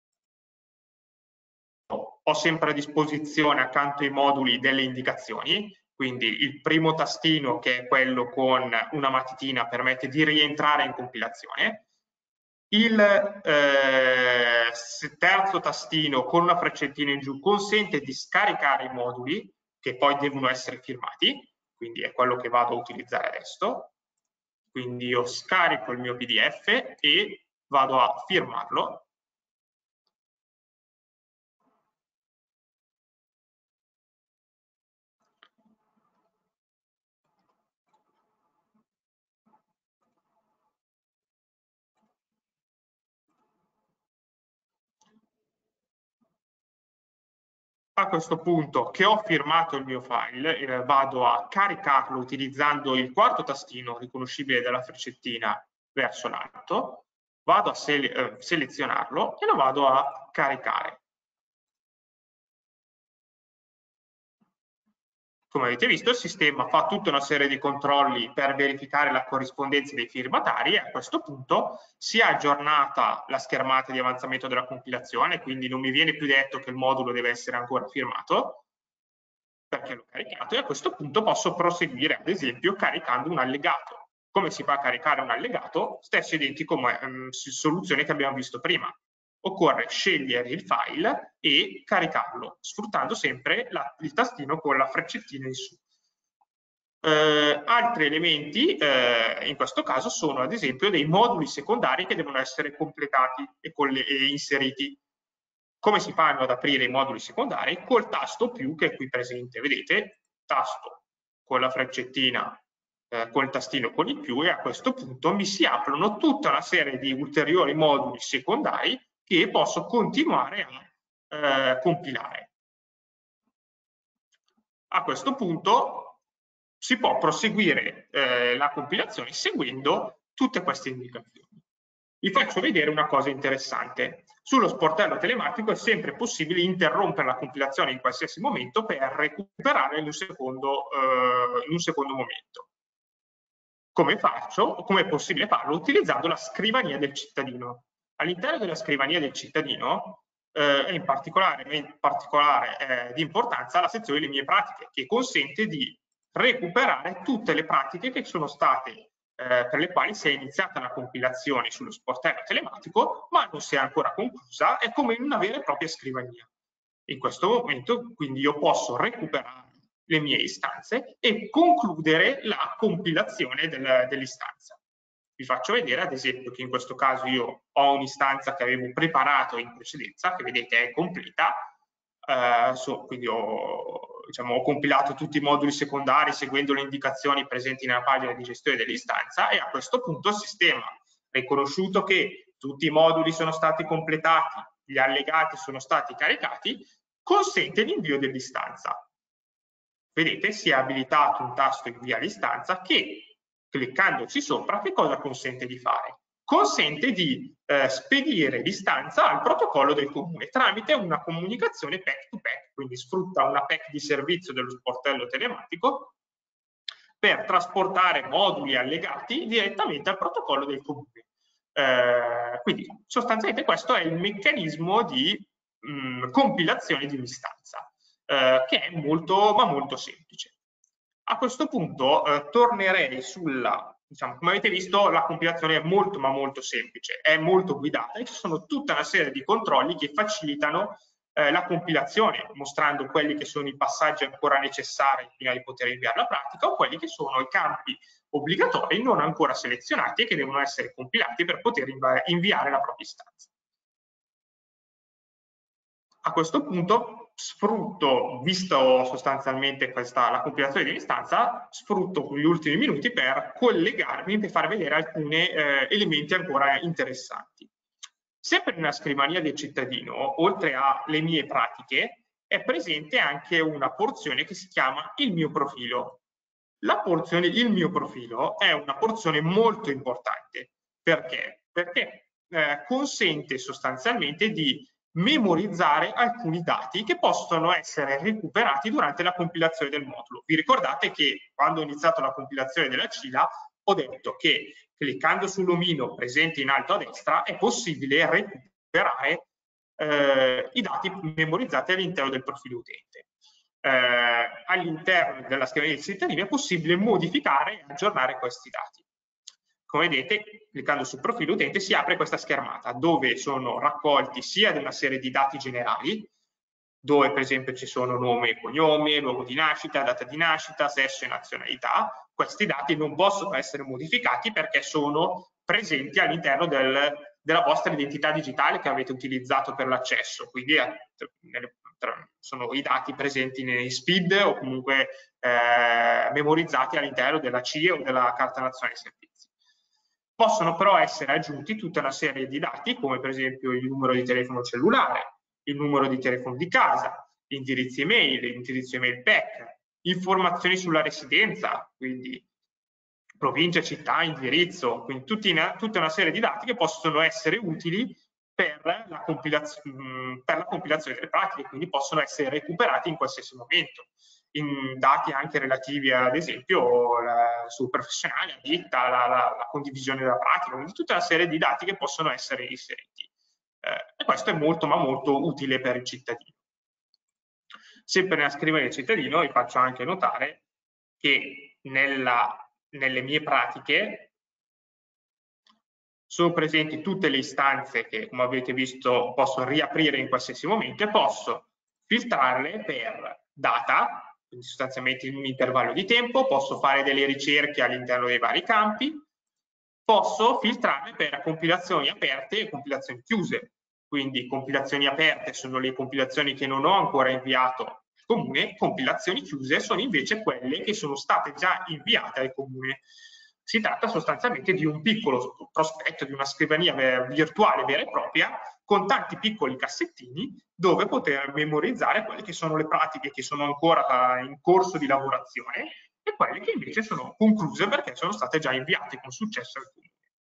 Ho sempre a disposizione accanto ai moduli delle indicazioni, quindi il primo tastino, che è quello con una matitina, permette di rientrare in compilazione. Il eh, terzo tastino con una freccettina in giù consente di scaricare i moduli che poi devono essere firmati, quindi è quello che vado a utilizzare adesso. Quindi io scarico il mio P D F e vado a firmarlo. A questo punto che ho firmato il mio file, eh, vado a caricarlo utilizzando il quarto tastino riconoscibile dalla freccettina verso l'alto, vado a sele eh, selezionarlo e lo vado a caricare. Come avete visto, il sistema fa tutta una serie di controlli per verificare la corrispondenza dei firmatari e a questo punto si è aggiornata la schermata di avanzamento della compilazione, quindi non mi viene più detto che il modulo deve essere ancora firmato, perché l'ho caricato, e a questo punto posso proseguire, ad esempio, caricando un allegato. Come si fa a caricare un allegato? Stesso identico um, soluzione che abbiamo visto prima. Occorre scegliere il file e caricarlo, sfruttando sempre la, il tastino con la freccettina in su. Eh, altri elementi, eh, in questo caso, sono ad esempio dei moduli secondari che devono essere completati e, le, e inseriti. Come si fanno ad aprire i moduli secondari? Col tasto più che è qui presente, vedete? Tasto con la freccettina, eh, col tastino con il più, e a questo punto mi si aprono tutta una serie di ulteriori moduli secondari che posso continuare a eh, compilare. A questo punto si può proseguire eh, la compilazione seguendo tutte queste indicazioni. Vi faccio vedere una cosa interessante. Sullo sportello telematico è sempre possibile interrompere la compilazione in qualsiasi momento per recuperare in un secondo, eh, in un secondo momento. Come faccio? Come è possibile farlo? Utilizzando la scrivania del cittadino. All'interno della scrivania del cittadino eh, è in particolare, in particolare eh, di importanza la sezione delle mie pratiche, che consente di recuperare tutte le pratiche che sono state, eh, per le quali si è iniziata la compilazione sullo sportello telematico, ma non si è ancora conclusa, è come in una vera e propria scrivania. In questo momento, quindi, io posso recuperare le mie istanze e concludere la compilazione del, dell'istanza. Vi faccio vedere ad esempio che in questo caso io ho un'istanza che avevo preparato in precedenza, che vedete è completa, eh, so, quindi ho, diciamo, ho compilato tutti i moduli secondari seguendo le indicazioni presenti nella pagina di gestione dell'istanza, e a questo punto il sistema, riconosciuto che tutti i moduli sono stati completati, gli allegati sono stati caricati, consente l'invio dell'istanza. Vedete, si è abilitato un tasto invia l'istanza che, cliccandoci sopra, che cosa consente di fare? Consente di eh, spedire l'istanza al protocollo del comune tramite una comunicazione pack to pack, quindi sfrutta una pack di servizio dello sportello telematico per trasportare moduli allegati direttamente al protocollo del comune. Eh, quindi sostanzialmente questo è il meccanismo di mh, compilazione di un'istanza, eh, che è molto ma molto semplice. A questo punto eh, tornerei sulla, diciamo, come avete visto, la compilazione è molto ma molto semplice, è molto guidata e ci sono tutta una serie di controlli che facilitano eh, la compilazione, mostrando quelli che sono i passaggi ancora necessari prima di poter inviare la pratica o quelli che sono i campi obbligatori non ancora selezionati e che devono essere compilati per poter inviare la propria istanza. A questo punto sfrutto, visto sostanzialmente questa, la compilazione dell'istanza, sfrutto gli ultimi minuti per collegarmi, per far vedere alcuni eh, elementi ancora interessanti. Sempre nella scrivania del cittadino, oltre alle mie pratiche, è presente anche una porzione che si chiama il mio profilo. La porzione il mio profilo è una porzione molto importante. Perché? Perché eh, consente sostanzialmente di memorizzare alcuni dati che possono essere recuperati durante la compilazione del modulo. Vi ricordate che quando ho iniziato la compilazione della C I L A ho detto che cliccando sull'omino presente in alto a destra è possibile recuperare eh, i dati memorizzati all'interno del profilo utente. Eh, all'interno della scrivania del cittadino è possibile modificare e aggiornare questi dati. Come vedete, cliccando sul profilo utente si apre questa schermata dove sono raccolti sia di una serie di dati generali, dove per esempio ci sono nome e cognome, luogo di nascita, data di nascita, sesso e nazionalità. Questi dati non possono essere modificati perché sono presenti all'interno del, della vostra identità digitale che avete utilizzato per l'accesso, quindi eh, sono i dati presenti nei S P I D o comunque eh, memorizzati all'interno della C I E o della Carta Nazionale dei Servizi. Possono però essere aggiunti tutta una serie di dati come per esempio il numero di telefono cellulare, il numero di telefono di casa, indirizzi email, indirizzo email P E C, informazioni sulla residenza, quindi provincia, città, indirizzo, quindi tutti una, tutta una serie di dati che possono essere utili per la, compilazio, per la compilazione delle pratiche, quindi possono essere recuperati in qualsiasi momento. In dati anche relativi ad esempio la, sul professionale, a ditta, la, la, la condivisione della pratica, quindi tutta una serie di dati che possono essere inseriti. Eh, e questo è molto ma molto utile per il cittadino. Sempre nella scrivania del cittadino vi faccio anche notare che nella, nelle mie pratiche sono presenti tutte le istanze che, come avete visto, posso riaprire in qualsiasi momento e posso filtrarle per data, quindi sostanzialmente in un intervallo di tempo, posso fare delle ricerche all'interno dei vari campi, posso filtrarle per compilazioni aperte e compilazioni chiuse. Quindi compilazioni aperte sono le compilazioni che non ho ancora inviato al comune, compilazioni chiuse sono invece quelle che sono state già inviate al comune. Si tratta sostanzialmente di un piccolo prospetto, di una scrivania virtuale vera e propria, con tanti piccoli cassettini dove poter memorizzare quelle che sono le pratiche che sono ancora in corso di lavorazione e quelle che invece sono concluse perché sono state già inviate con successo al comune.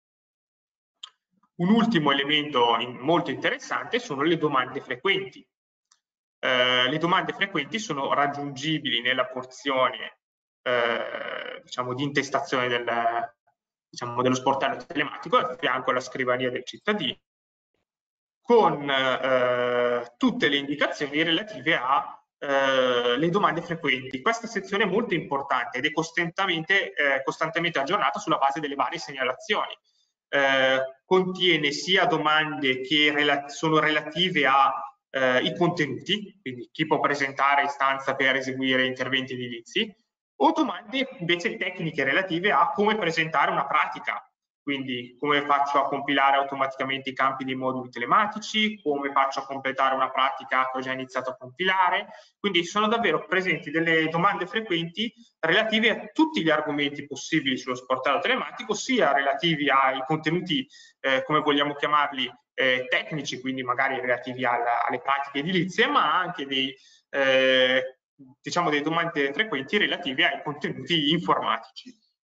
Un ultimo elemento molto interessante sono le domande frequenti. Eh, le domande frequenti sono raggiungibili nella porzione eh, diciamo, di intestazione del, diciamo, dello sportello telematico a fianco alla scrivania del cittadino, con eh, tutte le indicazioni relative alle eh, domande frequenti. Questa sezione è molto importante ed è costantemente, eh, costantemente aggiornata sulla base delle varie segnalazioni. Eh, contiene sia domande che rela- sono relative ai eh, contenuti, quindi chi può presentare istanza per eseguire interventi edilizi, o domande invece tecniche relative a come presentare una pratica, quindi come faccio a compilare automaticamente i campi dei moduli telematici, come faccio a completare una pratica che ho già iniziato a compilare. Quindi sono davvero presenti delle domande frequenti relative a tutti gli argomenti possibili sullo sportello telematico, sia relativi ai contenuti, eh, come vogliamo chiamarli, eh, tecnici, quindi magari relativi alla, alle pratiche edilizie, ma anche dei, eh, diciamo, delle domande frequenti relativi ai contenuti informatici.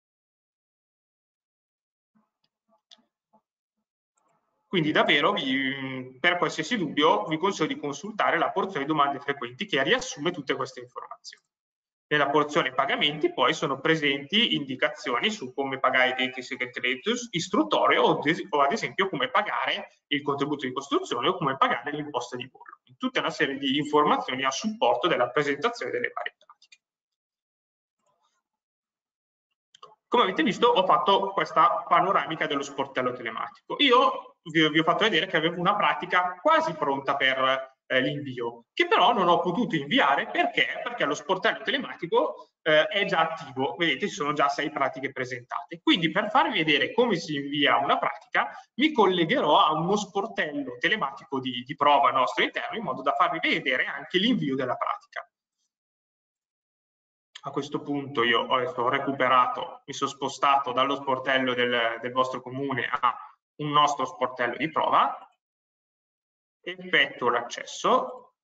Quindi davvero, vi, per qualsiasi dubbio, vi consiglio di consultare la porzione domande frequenti che riassume tutte queste informazioni. Nella porzione pagamenti poi sono presenti indicazioni su come pagare i diritti segretari istruttorio o, o ad esempio come pagare il contributo di costruzione o come pagare l'imposta di bollo. Tutta una serie di informazioni a supporto della presentazione delle varie pratiche. Come avete visto, ho fatto questa panoramica dello sportello telematico. Io vi, vi ho fatto vedere che avevo una pratica quasi pronta per eh, l'invio, che però non ho potuto inviare perché? Perché lo sportello telematico eh, è già attivo. Vedete, ci sono già sei pratiche presentate. Quindi per farvi vedere come si invia una pratica, mi collegherò a uno sportello telematico di, di prova nostro interno, in modo da farvi vedere anche l'invio della pratica. A questo punto io ho recuperato, mi sono spostato dallo sportello del, del vostro comune a un nostro sportello di prova, effettuo l'accesso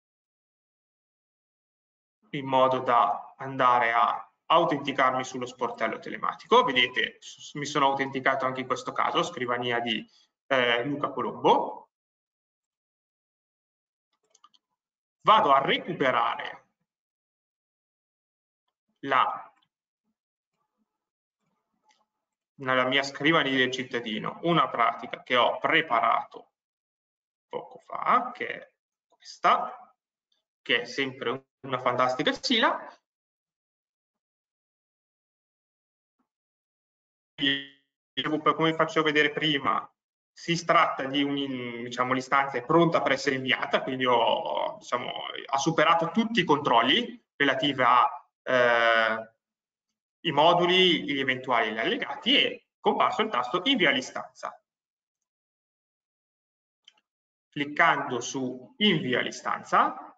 in modo da andare a autenticarmi sullo sportello telematico. Vedete, mi sono autenticato anche in questo caso, scrivania di eh, Luca Colombo. Vado a recuperare La, nella mia scrivania del cittadino una pratica che ho preparato poco fa, che è questa, che è sempre una fantastica sigla. Come faccio vedere prima, si tratta di un, diciamo, l'istanza è pronta per essere inviata, quindi ho, diciamo, ha superato tutti i controlli relativi a eh, i moduli, gli eventuali allegati, e comparso il tasto invia l'istanza. Cliccando su invia l'istanza,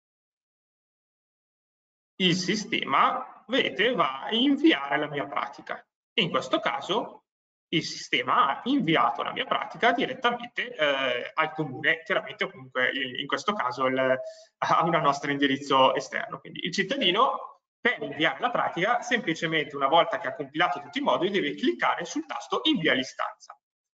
il sistema, vedete, va a inviare la mia pratica. In questo caso il sistema ha inviato la mia pratica direttamente eh, al comune, chiaramente, o comunque in questo caso il, a un nostro indirizzo esterno. Quindi il cittadino, per inviare la pratica, semplicemente una volta che ha compilato tutti i moduli, deve cliccare sul tasto invia l'istanza.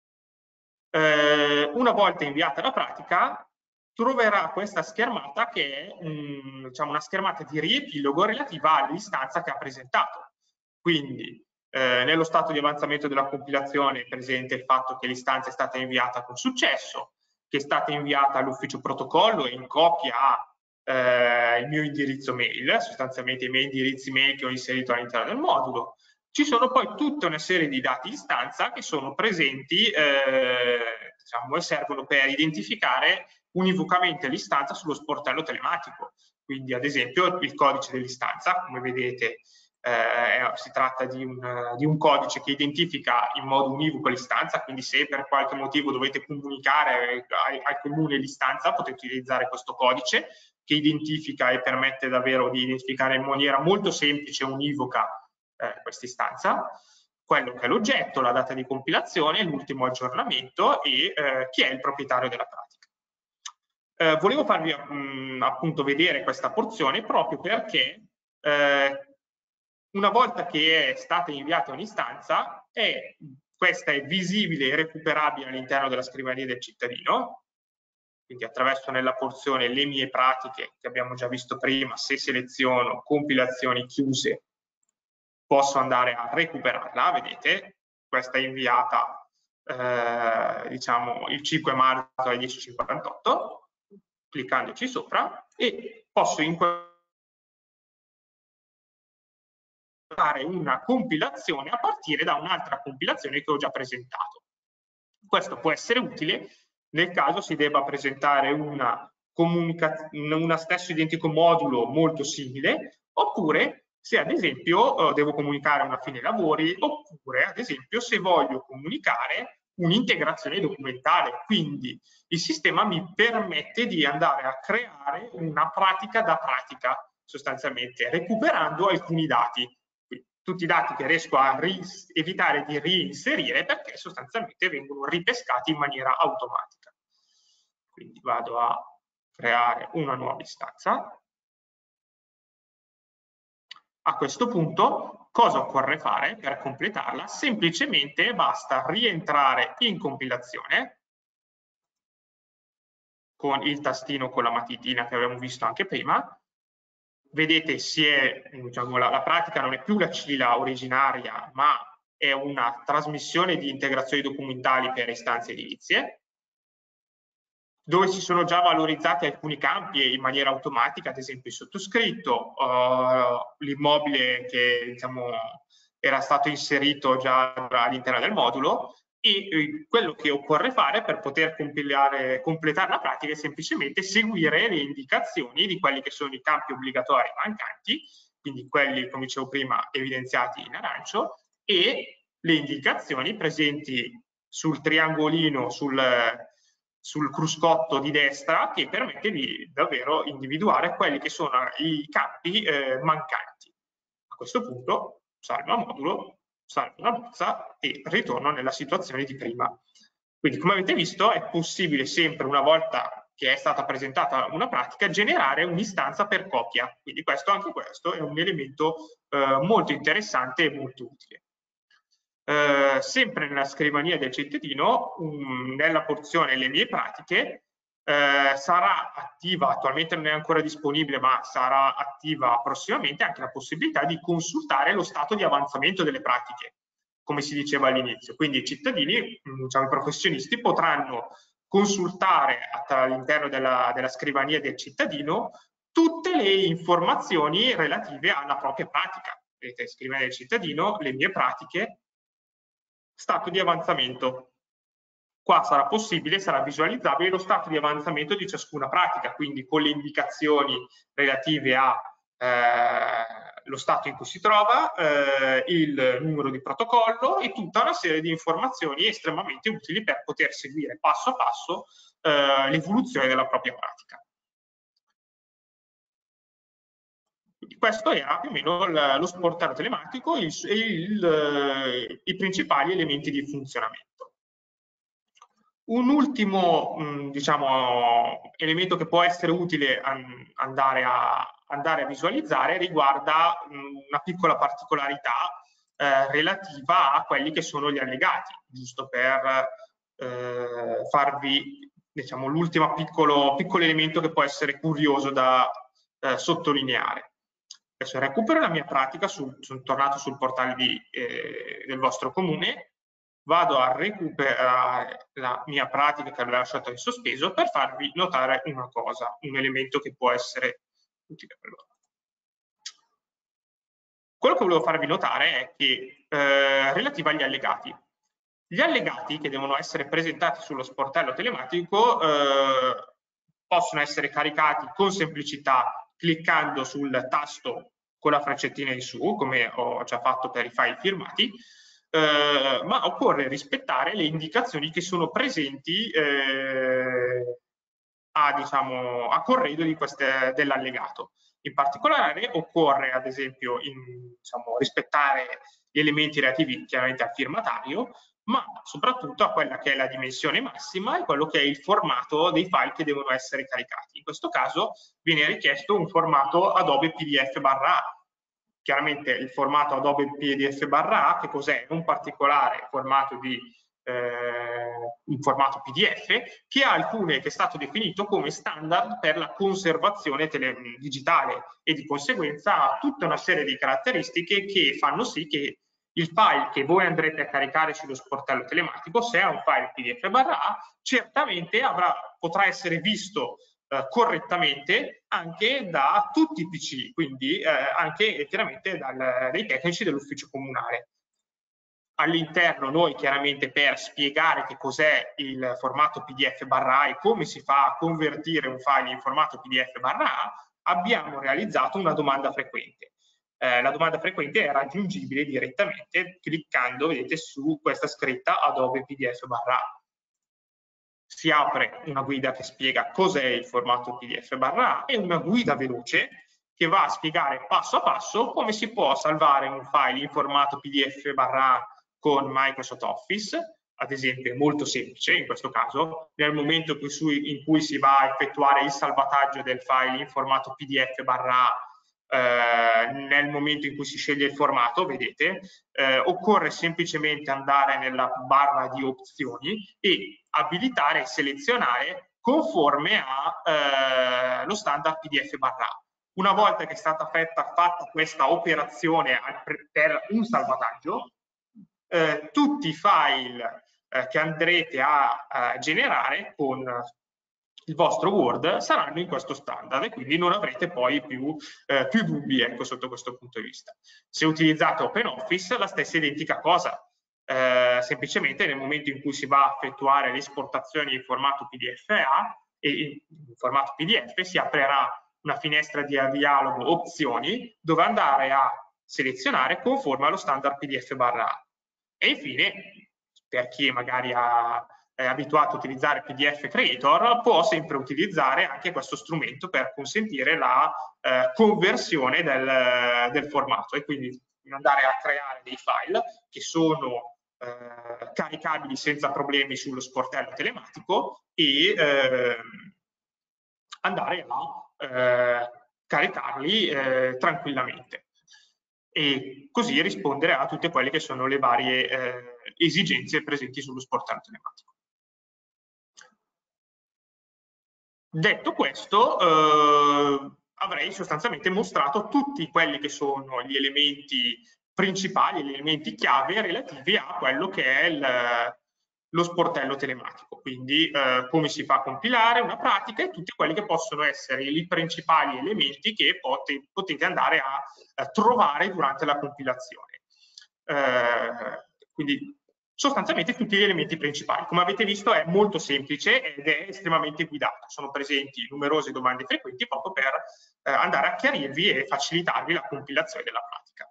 Eh, una volta inviata la pratica, troverà questa schermata che è mh, diciamo una schermata di riepilogo relativa all'istanza che ha presentato. Quindi eh, nello stato di avanzamento della compilazione è presente il fatto che l'istanza è stata inviata con successo, che è stata inviata all'ufficio protocollo e in copia ha eh, il mio indirizzo mail, sostanzialmente i miei indirizzi mail che ho inserito all'interno del modulo. Ci sono poi tutta una serie di dati di istanza che sono presenti eh, diciamo, e servono per identificare univocamente l'istanza sullo sportello telematico. Quindi ad esempio il codice dell'istanza, come vedete eh, si tratta di un, di un codice che identifica in modo univoco l'istanza, quindi se per qualche motivo dovete comunicare al, al comune l'istanza, potete utilizzare questo codice che identifica e permette davvero di identificare in maniera molto semplice e univoca eh, questa istanza, quello che è l'oggetto, la data di compilazione, l'ultimo aggiornamento e eh, chi è il proprietario della pratica. Eh, volevo farvi mh, appunto vedere questa porzione proprio perché eh, una volta che è stata inviata un'istanza, questa è visibile e recuperabile all'interno della scrivania del cittadino, quindi attraverso nella porzione le mie pratiche che abbiamo già visto prima, se seleziono compilazioni chiuse posso andare a recuperarla, vedete, questa è inviata eh, diciamo il cinque marzo alle dieci e cinquantotto, cliccandoci sopra, e posso in fare una compilazione a partire da un'altra compilazione che ho già presentato. Questo può essere utile nel caso si debba presentare una, una stesso identico modulo molto simile, oppure se ad esempio eh, devo comunicare una fine lavori, oppure ad esempio se voglio comunicare un'integrazione documentale. Quindi il sistema mi permette di andare a creare una pratica da pratica, sostanzialmente recuperando alcuni dati. tutti i dati che riesco a evitare di reinserire, perché sostanzialmente vengono ripescati in maniera automatica. Quindi vado a creare una nuova istanza. A questo punto cosa occorre fare per completarla? Semplicemente basta rientrare in compilazione con il tastino con la matitina che avevamo visto anche prima. Vedete, si è, diciamo, la, la pratica non è più la C I L A originaria, ma è una trasmissione di integrazioni documentali per istanze edilizie, dove si sono già valorizzati alcuni campi in maniera automatica, ad esempio il sottoscritto, uh, l'immobile che, diciamo, era stato inserito già all'interno del modulo, e eh, quello che occorre fare per poter compilare, completare la pratica è semplicemente seguire le indicazioni di quelli che sono i campi obbligatori mancanti, quindi quelli, come dicevo prima, evidenziati in arancio, e le indicazioni presenti sul triangolino, sul sul cruscotto di destra, che permette di davvero individuare quelli che sono i campi eh, mancanti. A questo punto salvo modulo, salvo la bozza e ritorno nella situazione di prima. Quindi, come avete visto, è possibile sempre, una volta che è stata presentata una pratica, generare un'istanza per copia. Quindi questo, anche questo è un elemento eh, molto interessante e molto utile. Uh, sempre nella scrivania del cittadino, um, nella porzione le mie pratiche, uh, sarà attiva, attualmente non è ancora disponibile, ma sarà attiva prossimamente anche la possibilità di consultare lo stato di avanzamento delle pratiche, come si diceva all'inizio. Quindi i cittadini, diciamo i professionisti, potranno consultare all'interno della, della scrivania del cittadino tutte le informazioni relative alla propria pratica. Vedete, scrivania del cittadino, le mie pratiche, stato di avanzamento. Qua sarà possibile, sarà visualizzabile lo stato di avanzamento di ciascuna pratica, quindi con le indicazioni relative a eh, lo stato in cui si trova, eh, il numero di protocollo e tutta una serie di informazioni estremamente utili per poter seguire passo a passo eh, l'evoluzione della propria pratica. Questo era più o meno lo sportello telematico e i principali elementi di funzionamento. Un ultimo mh, diciamo, elemento che può essere utile an andare, a, andare a visualizzare riguarda mh, una piccola particolarità eh, relativa a quelli che sono gli allegati, giusto per eh, farvi diciamo, l'ultimo piccolo, piccolo elemento che può essere curioso da eh, sottolineare. Adesso recupero la mia pratica, sul, sono tornato sul portale di, eh, del vostro comune, vado a recuperare la mia pratica che avevo lasciato in sospeso per farvi notare una cosa, un elemento che può essere utile per loro. Quello che volevo farvi notare è che eh, relativo agli allegati. Gli allegati che devono essere presentati sullo sportello telematico eh, possono essere caricati con semplicità cliccando sul tasto con la freccettina in su, come ho già fatto per i file firmati, eh, ma occorre rispettare le indicazioni che sono presenti eh, a, diciamo, a corredo di dell'allegato. In particolare occorre, ad esempio, in, diciamo, rispettare gli elementi relativi chiaramente al firmatario, ma soprattutto a quella che è la dimensione massima e quello che è il formato dei file che devono essere caricati. In questo caso viene richiesto un formato Adobe P D F barra A. Chiaramente il formato Adobe P D F barra A che cos'è? Un particolare formato di eh, un formato P D F che ha alcune che è stato definito come standard per la conservazione tele, digitale e di conseguenza ha tutta una serie di caratteristiche che fanno sì che il file che voi andrete a caricare sullo sportello telematico, se è un file P D F barra A, certamente avrà, potrà essere visto eh, correttamente anche da tutti i P C, quindi eh, anche chiaramente dal, dai tecnici dell'ufficio comunale. All'interno noi chiaramente per spiegare che cos'è il formato P D F barra A e come si fa a convertire un file in formato P D F barra A, abbiamo realizzato una domanda frequente. Eh, la domanda frequente è raggiungibile direttamente cliccando, vedete, su questa scritta Adobe P D F barra A. Si apre una guida che spiega cos'è il formato P D F barra A e una guida veloce che va a spiegare passo a passo come si può salvare un file in formato P D F barra A con Microsoft Office. Ad esempio è molto semplice in questo caso, nel momento in cui, in cui si va a effettuare il salvataggio del file in formato P D F barra A, eh, nel momento in cui si sceglie il formato, vedete, eh, occorre semplicemente andare nella barra di opzioni e abilitare e selezionare conforme a eh, lo standard P D F barra A. Una volta che è stata fatta, fatta questa operazione per un salvataggio, eh, tutti i file eh, che andrete a, a generare con il vostro Word saranno in questo standard e quindi non avrete poi più, eh, più dubbi, ecco, sotto questo punto di vista. Se utilizzate OpenOffice, la stessa identica cosa. Eh, semplicemente nel momento in cui si va a effettuare l'esportazione in formato P D F A e in formato P D F si aprirà una finestra di dialogo opzioni dove andare a selezionare conforme allo standard P D F barra A. E infine, per chi magari ha, è abituato a utilizzare P D F Creator, può sempre utilizzare anche questo strumento per consentire la eh, conversione del, del formato e quindi andare a creare dei file che sono eh, caricabili senza problemi sullo sportello telematico e eh, andare a eh, caricarli eh, tranquillamente e così rispondere a tutte quelle che sono le varie eh, esigenze presenti sullo sportello telematico. Detto questo, eh, avrei sostanzialmente mostrato tutti quelli che sono gli elementi principali, gli elementi chiave relativi a quello che è il, lo sportello telematico, quindi eh, come si fa a compilare una pratica e tutti quelli che possono essere i principali elementi che pote, potete andare a, a trovare durante la compilazione. Eh, quindi sostanzialmente tutti gli elementi principali. Come avete visto è molto semplice ed è estremamente guidato. Sono presenti numerose domande frequenti proprio per eh, andare a chiarirvi e facilitarvi la compilazione della pratica.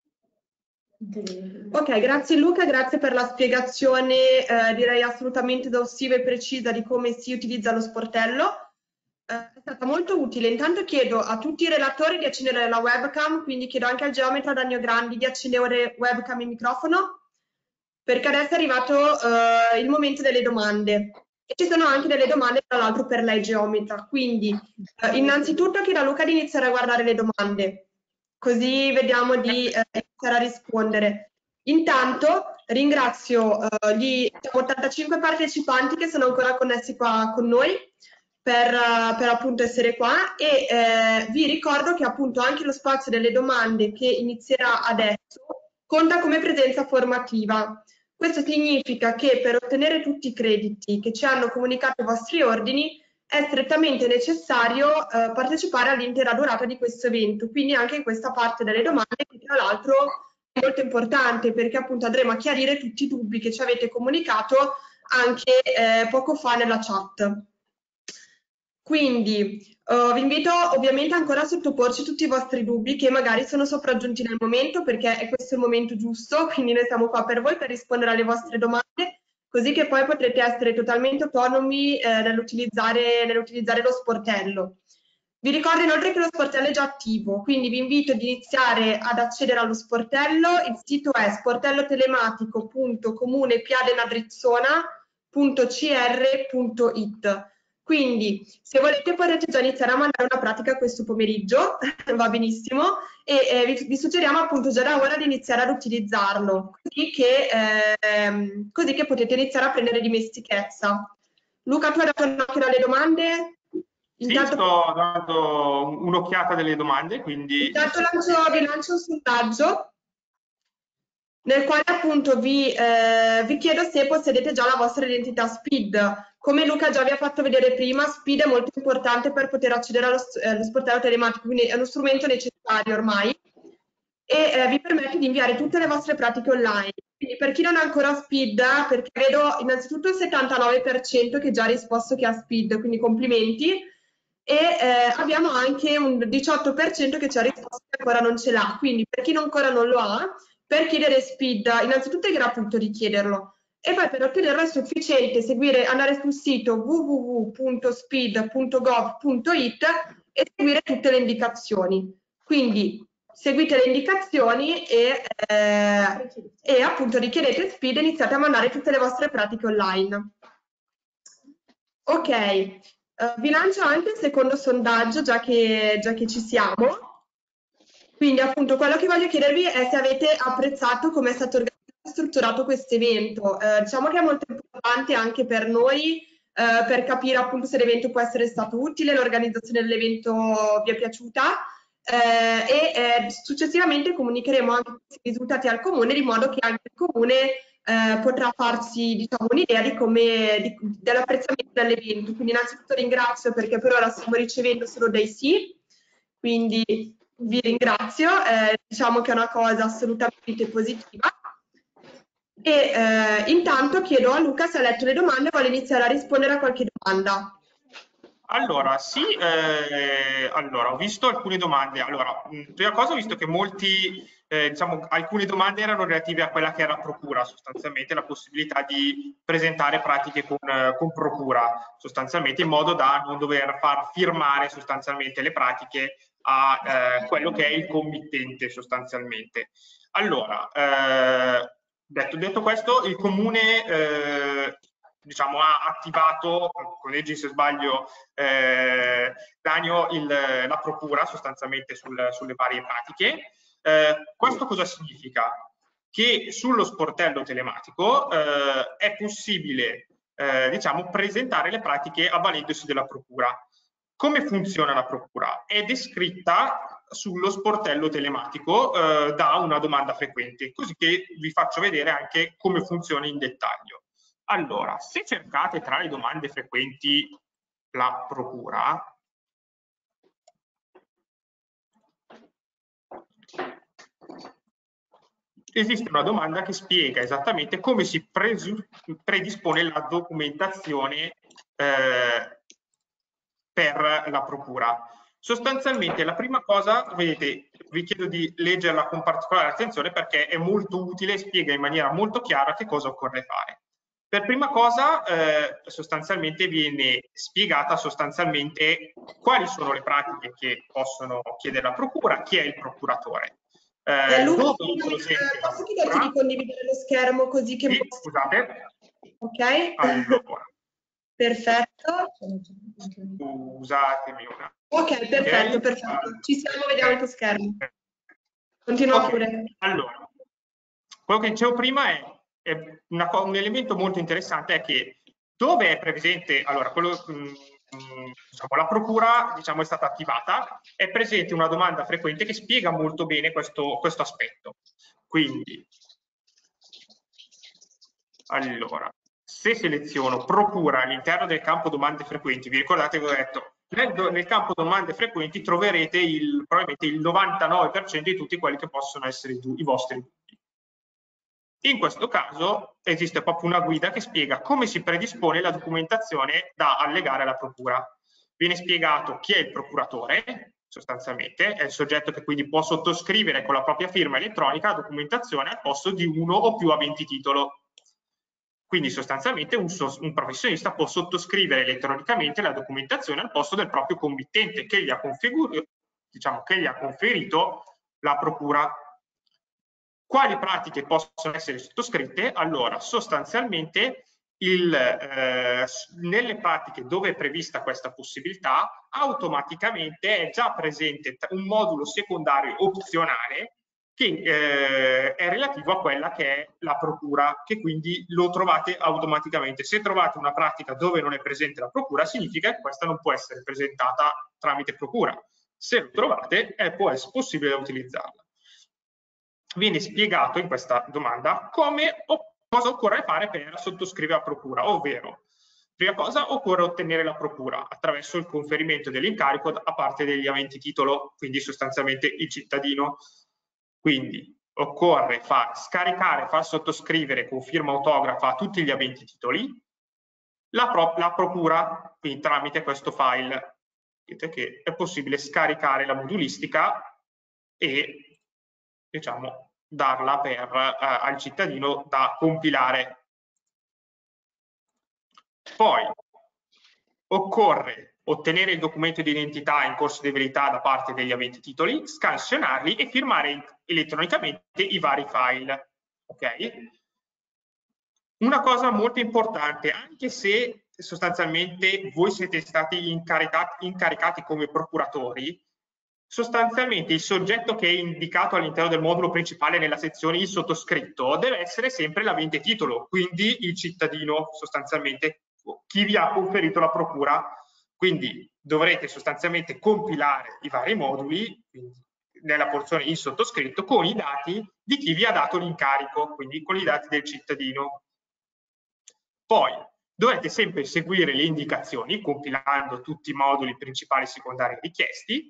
Ok, grazie Luca, grazie per la spiegazione eh, direi assolutamente esaustiva e precisa di come si utilizza lo sportello. Eh, è stata molto utile. Intanto chiedo a tutti i relatori di accendere la webcam, quindi chiedo anche al geometra Daniel Grandi di accendere webcam e microfono, perché adesso è arrivato eh, il momento delle domande. E ci sono anche delle domande, tra l'altro, per lei geometra. Quindi, eh, innanzitutto chiedo a Luca di iniziare a guardare le domande. Così vediamo di eh, iniziare a rispondere. Intanto ringrazio eh, gli ottantacinque partecipanti che sono ancora connessi qua con noi per, uh, per appunto essere qua e eh, vi ricordo che appunto anche lo spazio delle domande che inizierà adesso conta come presenza formativa. Questo significa che per ottenere tutti i crediti che ci hanno comunicato i vostri ordini è strettamente necessario eh, partecipare all'intera durata di questo evento, quindi anche in questa parte delle domande che tra l'altro è molto importante perché appunto andremo a chiarire tutti i dubbi che ci avete comunicato anche eh, poco fa nella chat. Quindi uh, vi invito ovviamente ancora a sottoporci tutti i vostri dubbi che magari sono sopraggiunti nel momento perché è questo il momento giusto, quindi noi siamo qua per voi per rispondere alle vostre domande, così che poi potrete essere totalmente autonomi eh, nell'utilizzare nell'utilizzare lo sportello. Vi ricordo inoltre che lo sportello è già attivo, quindi vi invito ad iniziare ad accedere allo sportello. Il sito è sportellotelematico punto comunepiadenadrizzona punto c r punto it. Quindi se volete potete già iniziare a mandare una pratica questo pomeriggio, va benissimo, e eh, vi, vi suggeriamo appunto già da ora di iniziare ad utilizzarlo, così che, eh, così che potete iniziare a prendere dimestichezza. Luca, tu hai dato un occhio alle domande? Intanto... Sì, sto dando un'occhiata delle domande, quindi... Intanto lancio, vi lancio un sondaggio nel quale appunto vi, eh, vi chiedo se possedete già la vostra identità SPID. Come Luca già vi ha fatto vedere prima, SPID è molto importante per poter accedere allo, eh, allo sportello telematico, quindi è uno strumento necessario ormai e eh, vi permette di inviare tutte le vostre pratiche online. Quindi per chi non ha ancora SPID, perché vedo innanzitutto il settantanove per cento che già ha risposto che ha SPID, quindi complimenti, e eh, abbiamo anche un diciotto per cento che ci ha risposto che ancora non ce l'ha. Quindi per chi non ancora non lo ha, per chiedere SPID, innanzitutto è gratuito di chiederlo e poi per ottenerlo è sufficiente seguire, andare sul sito w w w punto spid punto gov punto it e seguire tutte le indicazioni. Quindi seguite le indicazioni e, eh, e appunto richiedete S P I D e iniziate a mandare tutte le vostre pratiche online. Ok, uh, vi lancio anche il secondo sondaggio già che, già che ci siamo. Quindi appunto quello che voglio chiedervi è se avete apprezzato come è stato organizzato e strutturato questo evento. Uh, diciamo che è molto importante anche per noi uh, per capire appunto se l'evento può essere stato utile, l'organizzazione dell'evento vi è piaciuta. Eh, e eh, successivamente comunicheremo anche questi risultati al comune, di modo che anche il comune eh, potrà farsi, diciamo, un'idea di come di, dell'apprezzamento dell'evento. Quindi innanzitutto ringrazio perché per ora stiamo ricevendo solo dei sì, quindi vi ringrazio, eh, diciamo che è una cosa assolutamente positiva. E eh, intanto chiedo a Luca se ha letto le domande e vuole iniziare a rispondere a qualche domanda. Allora, sì, eh, allora, ho visto alcune domande. Allora, mh, prima cosa ho visto che molti, eh, diciamo, alcune domande erano relative a quella che era procura, sostanzialmente la possibilità di presentare pratiche con, eh, con procura, sostanzialmente in modo da non dover far firmare sostanzialmente le pratiche a eh, quello che è il committente, sostanzialmente. Allora, eh, detto, detto questo, il comune... Eh, diciamo, ha attivato, correggi se sbaglio, eh, Danio, il, la procura sostanzialmente sul, sulle varie pratiche. Eh, questo cosa significa? Che sullo sportello telematico eh, è possibile eh, diciamo, presentare le pratiche avvalendosi della procura. Come funziona la procura? È descritta sullo sportello telematico eh, da una domanda frequente, così che vi faccio vedere anche come funziona in dettaglio. Allora, se cercate tra le domande frequenti la procura, esiste una domanda che spiega esattamente come si predispone la documentazione eh, per la procura. Sostanzialmente la prima cosa, vedete, vi chiedo di leggerla con particolare attenzione perché è molto utile e spiega in maniera molto chiara che cosa occorre fare. Per prima cosa eh, sostanzialmente viene spiegata sostanzialmente quali sono le pratiche che possono chiedere la procura, chi è il procuratore. Eh, eh, Luca, dove eh, la posso chiederti di condividere lo schermo così che... Sì, scusate. Ok. Allora. Perfetto. Scusatemi una. Ok, perfetto, okay, perfetto. Ci siamo, vediamo il tuo schermo. Continua okay. Pure. Allora, quello che dicevo prima è Una, un elemento molto interessante è che dove è presente, allora, quello, mh, diciamo, la procura diciamo, è stata attivata, è presente una domanda frequente che spiega molto bene questo, questo aspetto. Quindi, allora, se seleziono procura all'interno del campo domande frequenti, vi ricordate che ho detto, nel, nel campo domande frequenti troverete il, probabilmente il novantanove per cento di tutti quelli che possono essere i, i vostri dubbi. In questo caso esiste proprio una guida che spiega come si predispone la documentazione da allegare alla procura. Viene spiegato chi è il procuratore, sostanzialmente, è il soggetto che quindi può sottoscrivere con la propria firma elettronica la documentazione al posto di uno o più aventi titolo. Quindi sostanzialmente un, un professionista può sottoscrivere elettronicamente la documentazione al posto del proprio committente che gli ha, diciamo, che gli ha conferito la procura. Quali pratiche possono essere sottoscritte? Allora, sostanzialmente, il, eh, nelle pratiche dove è prevista questa possibilità, automaticamente è già presente un modulo secondario opzionale che eh, è relativo a quella che è la procura, che quindi lo trovate automaticamente. Se trovate una pratica dove non è presente la procura, significa che questa non può essere presentata tramite procura. Se lo trovate, è, può essere possibile utilizzarla. Viene spiegato in questa domanda come o cosa occorre fare per sottoscrivere la procura, ovvero, prima cosa, occorre ottenere la procura attraverso il conferimento dell'incarico da parte degli aventi titolo, quindi sostanzialmente il cittadino. Quindi occorre far scaricare, far sottoscrivere con firma autografa a tutti gli aventi titoli la, pro la procura, quindi tramite questo file. Vedete che è possibile scaricare la modulistica e, diciamo, darla per, eh, al cittadino da compilare. Poi occorre ottenere il documento di identità in corso di verità da parte degli aventi titoli, scansionarli e firmare elettronicamente i vari file. Ok? Una cosa molto importante, anche se sostanzialmente voi siete stati incaricati, incaricati come procuratori, sostanzialmente il soggetto che è indicato all'interno del modulo principale nella sezione il sottoscritto deve essere sempre l'avente titolo, quindi il cittadino, sostanzialmente chi vi ha conferito la procura. Quindi dovrete sostanzialmente compilare i vari moduli, quindi nella porzione il sottoscritto, con i dati di chi vi ha dato l'incarico, quindi con i dati del cittadino. Poi dovrete sempre seguire le indicazioni, compilando tutti i moduli principali e secondari richiesti,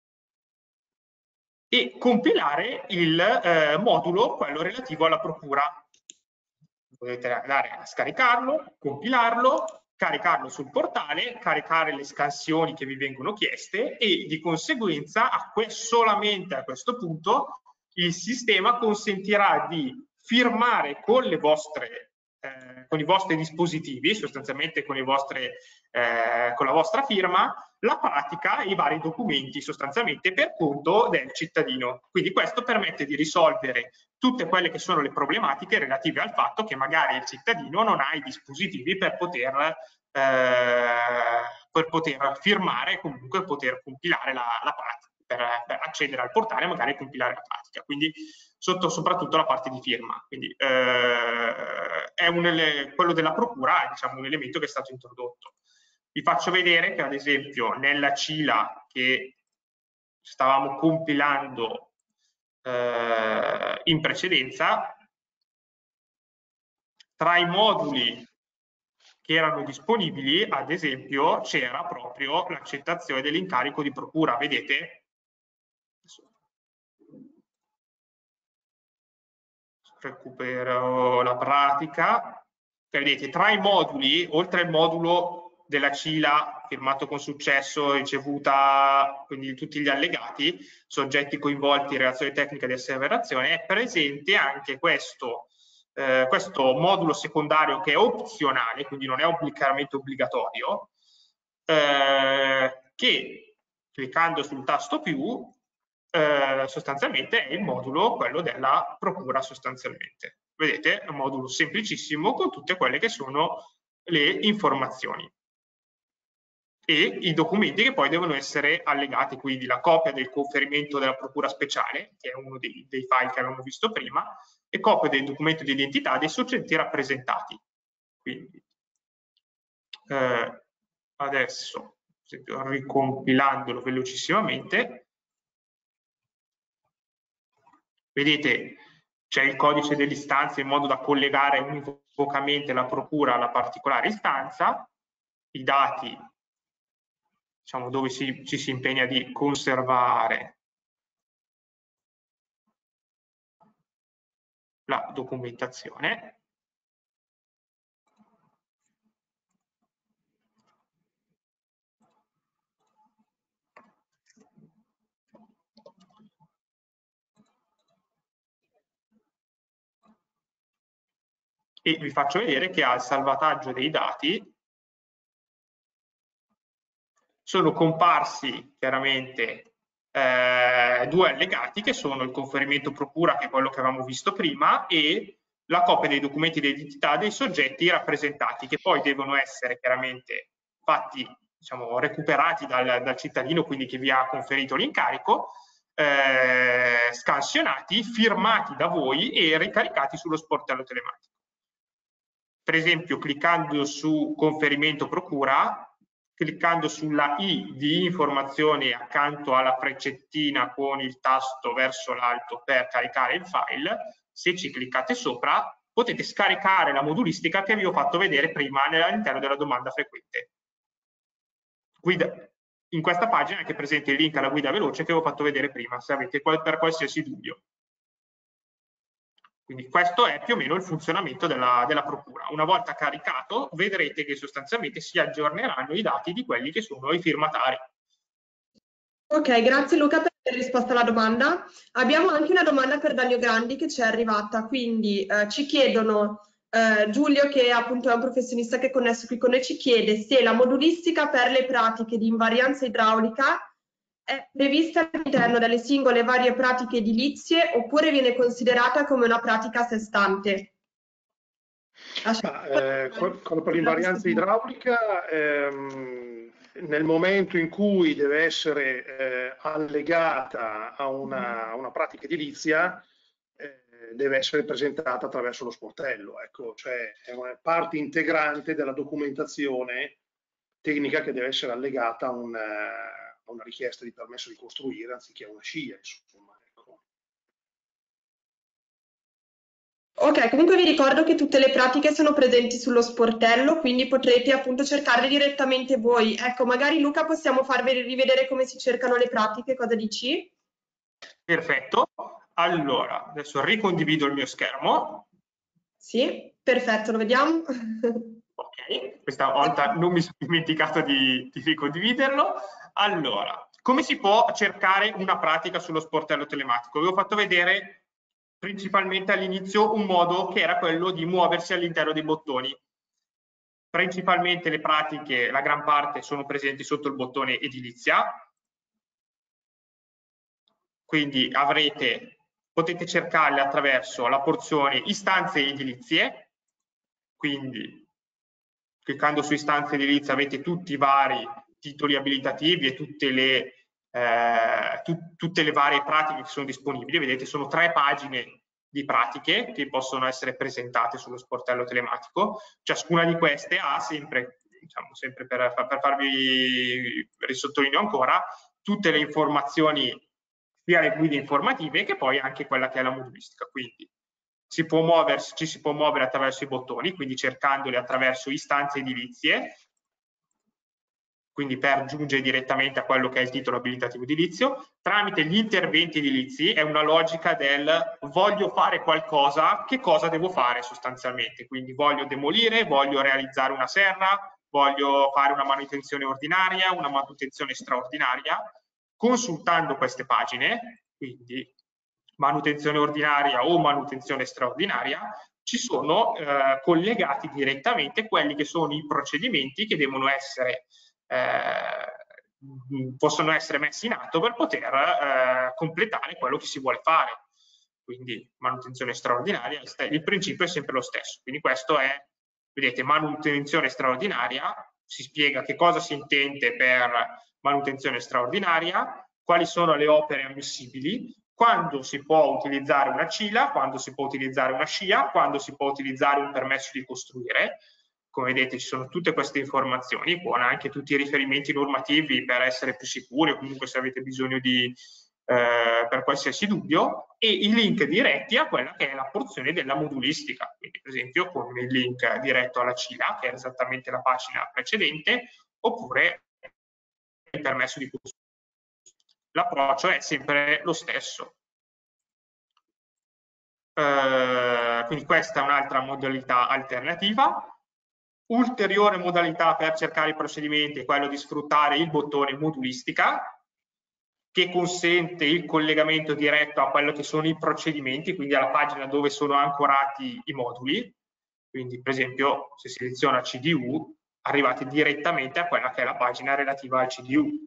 e compilare il eh, modulo, quello relativo alla procura. Dovete andare a scaricarlo, compilarlo, caricarlo sul portale, caricare le scansioni che vi vengono chieste e di conseguenza a solamente a questo punto il sistema consentirà di firmare con le vostre Eh, con i vostri dispositivi, sostanzialmente con, i vostre, eh, con la vostra firma, la pratica e i vari documenti sostanzialmente per conto del cittadino. Quindi questo permette di risolvere tutte quelle che sono le problematiche relative al fatto che magari il cittadino non ha i dispositivi per poter, eh, per poter firmare e comunque poter compilare la, la pratica, per, per accedere al portale e magari compilare la pratica. Quindi sotto soprattutto la parte di firma. Quindi eh, è un, quello della procura è diciamo, un elemento che è stato introdotto. Vi faccio vedere che ad esempio nella C I L A che stavamo compilando eh, in precedenza, tra i moduli che erano disponibili, ad esempio, c'era proprio l'accettazione dell'incarico di procura. Vedete? Recupero la pratica. Vedete, tra i moduli, oltre al modulo della C I L A firmato con successo, ricevuta, quindi tutti gli allegati, soggetti coinvolti in relazione tecnica di asseverazione, è presente anche questo, eh, questo modulo secondario che è opzionale, quindi non è obbligariamente obbligatorio, eh, che cliccando sul tasto più Eh, sostanzialmente è il modulo, quello della procura sostanzialmente. Vedete, è un modulo semplicissimo con tutte quelle che sono le informazioni e i documenti che poi devono essere allegati, quindi la copia del conferimento della procura speciale, che è uno dei, dei file che avevamo visto prima, e copia del documento di identità dei soggetti rappresentati. Quindi eh, adesso, ricompilandolo velocissimamente, vedete, c'è il codice dell'istanza in modo da collegare univocamente la procura alla particolare istanza, i dati, diciamo, dove si, ci si impegna di conservare la documentazione. E vi faccio vedere che al salvataggio dei dati sono comparsi chiaramente eh, due allegati che sono il conferimento procura, che è quello che avevamo visto prima, e la copia dei documenti di identità dei soggetti rappresentati, che poi devono essere chiaramente fatti, diciamo, recuperati dal, dal cittadino, quindi che vi ha conferito l'incarico, eh, scansionati, firmati da voi e ricaricati sullo sportello telematico. Per esempio, cliccando su conferimento procura, cliccando sulla I di informazioni accanto alla freccettina con il tasto verso l'alto per caricare il file, se ci cliccate sopra potete scaricare la modulistica che vi ho fatto vedere prima all'interno della domanda frequente. Guida. In questa pagina è anche presente il link alla guida veloce che vi ho fatto vedere prima, se avete per qualsiasi dubbio. Quindi questo è più o meno il funzionamento della, della procura. Una volta caricato vedrete che sostanzialmente si aggiorneranno i dati di quelli che sono i firmatari. Ok, grazie Luca per aver risposto alla domanda. Abbiamo anche una domanda per Dario Grandi che ci è arrivata, quindi eh, ci chiedono eh, Giulio, che appunto è un professionista che è connesso qui con noi, ci chiede se la modulistica per le pratiche di invarianza idraulica è prevista all'interno delle singole varie pratiche edilizie oppure viene considerata come una pratica a sé stante. Ma, eh, quello per l'invarianza idraulica, ehm, nel momento in cui deve essere eh, allegata a una, a una pratica edilizia, eh, deve essere presentata attraverso lo sportello, ecco, cioè è una parte integrante della documentazione tecnica che deve essere allegata a una, a una richiesta di permesso di costruire anziché a una scia, insomma. Ecco. Ok, comunque vi ricordo che tutte le pratiche sono presenti sullo sportello, quindi potrete appunto cercarle direttamente voi. Ecco, magari Luca possiamo farvi rivedere come si cercano le pratiche, cosa dici? Perfetto. Allora, adesso ricondivido il mio schermo. Sì, perfetto, lo vediamo. Ok, questa volta non mi sono dimenticato di, di ricondividerlo. Allora, come si può cercare una pratica sullo sportello telematico? Vi ho fatto vedere principalmente all'inizio un modo che era quello di muoversi all'interno dei bottoni. Principalmente le pratiche, la gran parte, sono presenti sotto il bottone edilizia. Quindi avrete, potete cercarle attraverso la porzione istanze edilizie, quindi cliccando su istanze edilizie avete tutti i vari titoli abilitativi e tutte le, eh, tu, tutte le varie pratiche che sono disponibili. Vedete, sono tre pagine di pratiche che possono essere presentate sullo sportello telematico. Ciascuna di queste ha sempre, diciamo, sempre per, per farvi risottolineo ancora, tutte le informazioni, sia le guide informative che poi anche quella che è la modulistica. Quindi si può muoversi, ci si può muovere attraverso i bottoni, quindi cercandoli attraverso istanze edilizie, quindi per giungere direttamente a quello che è il titolo abilitativo edilizio, tramite gli interventi edilizi. È una logica del voglio fare qualcosa, che cosa devo fare sostanzialmente? Quindi voglio demolire, voglio realizzare una serra, voglio fare una manutenzione ordinaria, una manutenzione straordinaria. Consultando queste pagine, quindi manutenzione ordinaria o manutenzione straordinaria, ci sono eh, collegati direttamente quelli che sono i procedimenti che devono essere eh, possono essere messi in atto per poter eh, completare quello che si vuole fare. Quindi manutenzione straordinaria, il principio è sempre lo stesso. Quindi questo è, vedete, manutenzione straordinaria, si spiega che cosa si intende per manutenzione straordinaria, quali sono le opere ammissibili, quando si può utilizzare una cila, quando si può utilizzare una scia, quando si può utilizzare un permesso di costruire. Come vedete ci sono tutte queste informazioni, con anche tutti i riferimenti normativi per essere più sicuri o comunque se avete bisogno di, eh, per qualsiasi dubbio, e i link diretti a quella che è la porzione della modulistica. Quindi per esempio con il link diretto alla cila, che è esattamente la pagina precedente, oppure il permesso di costruire. L'approccio è sempre lo stesso. Eh, quindi questa è un'altra modalità alternativa. Ulteriore modalità per cercare i procedimenti è quello di sfruttare il bottone modulistica, che consente il collegamento diretto a quello che sono i procedimenti, quindi alla pagina dove sono ancorati i moduli. Quindi per esempio se seleziono C D U arrivate direttamente a quella che è la pagina relativa al C D U.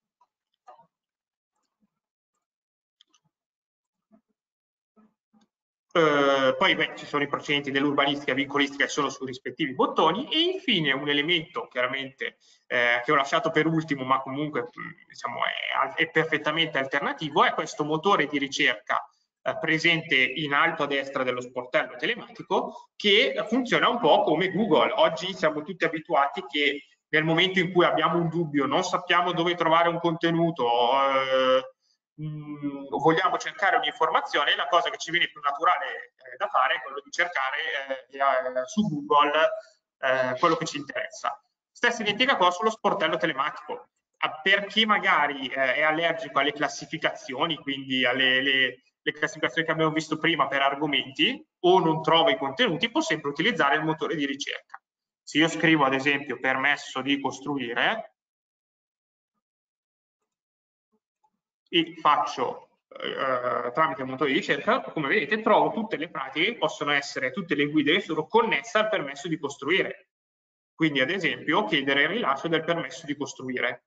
Uh, poi beh, ci sono i procedimenti dell'urbanistica e vincolistica che sono sui rispettivi bottoni, e infine un elemento chiaramente eh, che ho lasciato per ultimo ma comunque diciamo, è, è perfettamente alternativo, è questo motore di ricerca eh, presente in alto a destra dello sportello telematico, che funziona un po' come Google. Oggi siamo tutti abituati che nel momento in cui abbiamo un dubbio, non sappiamo dove trovare un contenuto, eh, mh, vogliamo cercare un'informazione, la cosa che ci viene più naturale eh, da fare è quello di cercare eh, eh, su Google eh, quello che ci interessa. Stessa identica cosa sullo sportello telematico. Per chi magari eh, è allergico alle classificazioni, quindi alle le, le classificazioni che abbiamo visto prima per argomenti, o non trova i contenuti, può sempre utilizzare il motore di ricerca. Se io scrivo ad esempio permesso di costruire e faccio eh, tramite il motore di ricerca, come vedete trovo tutte le pratiche che possono essere, tutte le guide che sono connesse al permesso di costruire. Quindi ad esempio chiedere il rilascio del permesso di costruire.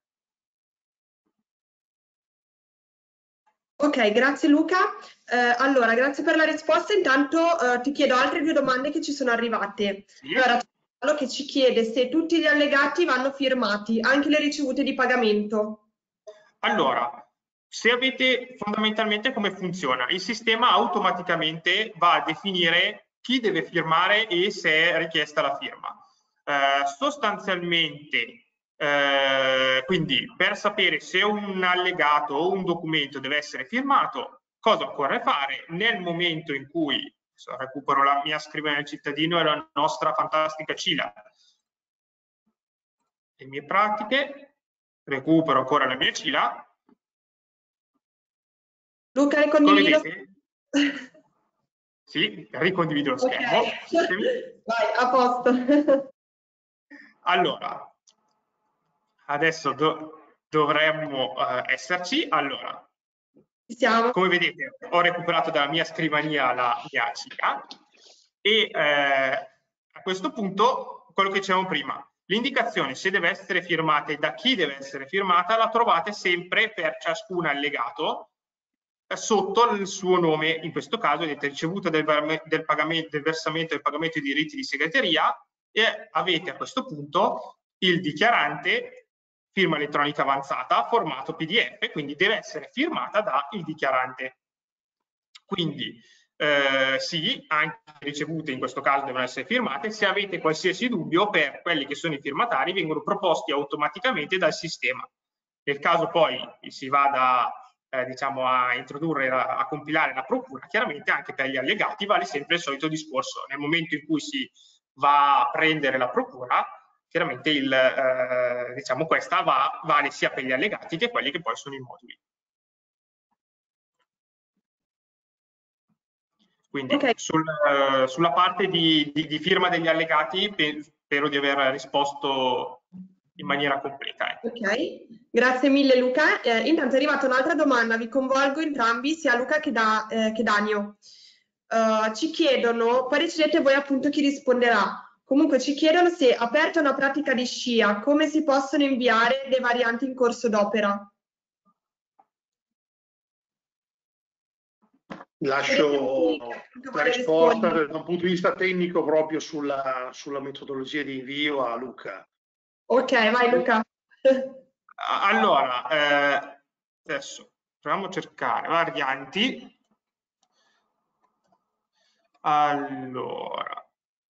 Ok, grazie Luca. Eh, allora, grazie per la risposta. Intanto eh, ti chiedo altre due domande che ci sono arrivate. Sì. Allora, c'è Paolo che ci chiede se tutti gli allegati vanno firmati, anche le ricevute di pagamento. Allora, se avete fondamentalmente come funziona, il sistema automaticamente va a definire chi deve firmare e se è richiesta la firma. Eh, sostanzialmente, eh, quindi per sapere se un allegato o un documento deve essere firmato, cosa occorre fare nel momento in cui adesso recupero la mia scrivania del cittadino e la nostra fantastica CILA, le mie pratiche, recupero ancora la mia CILA. Luca, ricondivido. Sì, ricondivido lo schermo. Okay. Vai, a posto. Allora, adesso do dovremmo uh, esserci. Allora, siamo. Come vedete, ho recuperato dalla mia scrivania la mia CILA e eh, a questo punto, quello che dicevamo prima, l'indicazione se deve essere firmata e da chi deve essere firmata la trovate sempre per ciascun allegato sotto il suo nome. In questo caso vedete ricevuta del, del, pagamento, del versamento del pagamento dei diritti di segreteria, e avete a questo punto il dichiarante, firma elettronica avanzata, formato P D F, quindi deve essere firmata dal dichiarante. Quindi eh, sì, anche le ricevute in questo caso devono essere firmate. Se avete qualsiasi dubbio, per quelli che sono i firmatari vengono proposti automaticamente dal sistema. Nel caso poi si vada eh, diciamo a introdurre, a, a compilare la procura, chiaramente anche per gli allegati vale sempre il solito discorso. Nel momento in cui si va a prendere la procura, chiaramente il, eh, diciamo questa va, vale sia per gli allegati che quelli che poi sono i moduli. Quindi okay. sul, uh, sulla parte di, di, di firma degli allegati spero di aver risposto in maniera completa. Eh. Ok, grazie mille Luca. Eh, intanto è arrivata un'altra domanda, vi coinvolgo entrambi, sia Luca che, da, eh, che Danio. Uh, ci chiedono, poi decidete voi appunto chi risponderà. Comunque ci chiedono se, aperta una pratica di scia, come si possono inviare le varianti in corso d'opera? Lascio la risposta da un punto di vista tecnico proprio sulla, sulla metodologia di invio a Luca. Ok, vai Luca. Allora, eh, adesso proviamo a cercare varianti. Allora,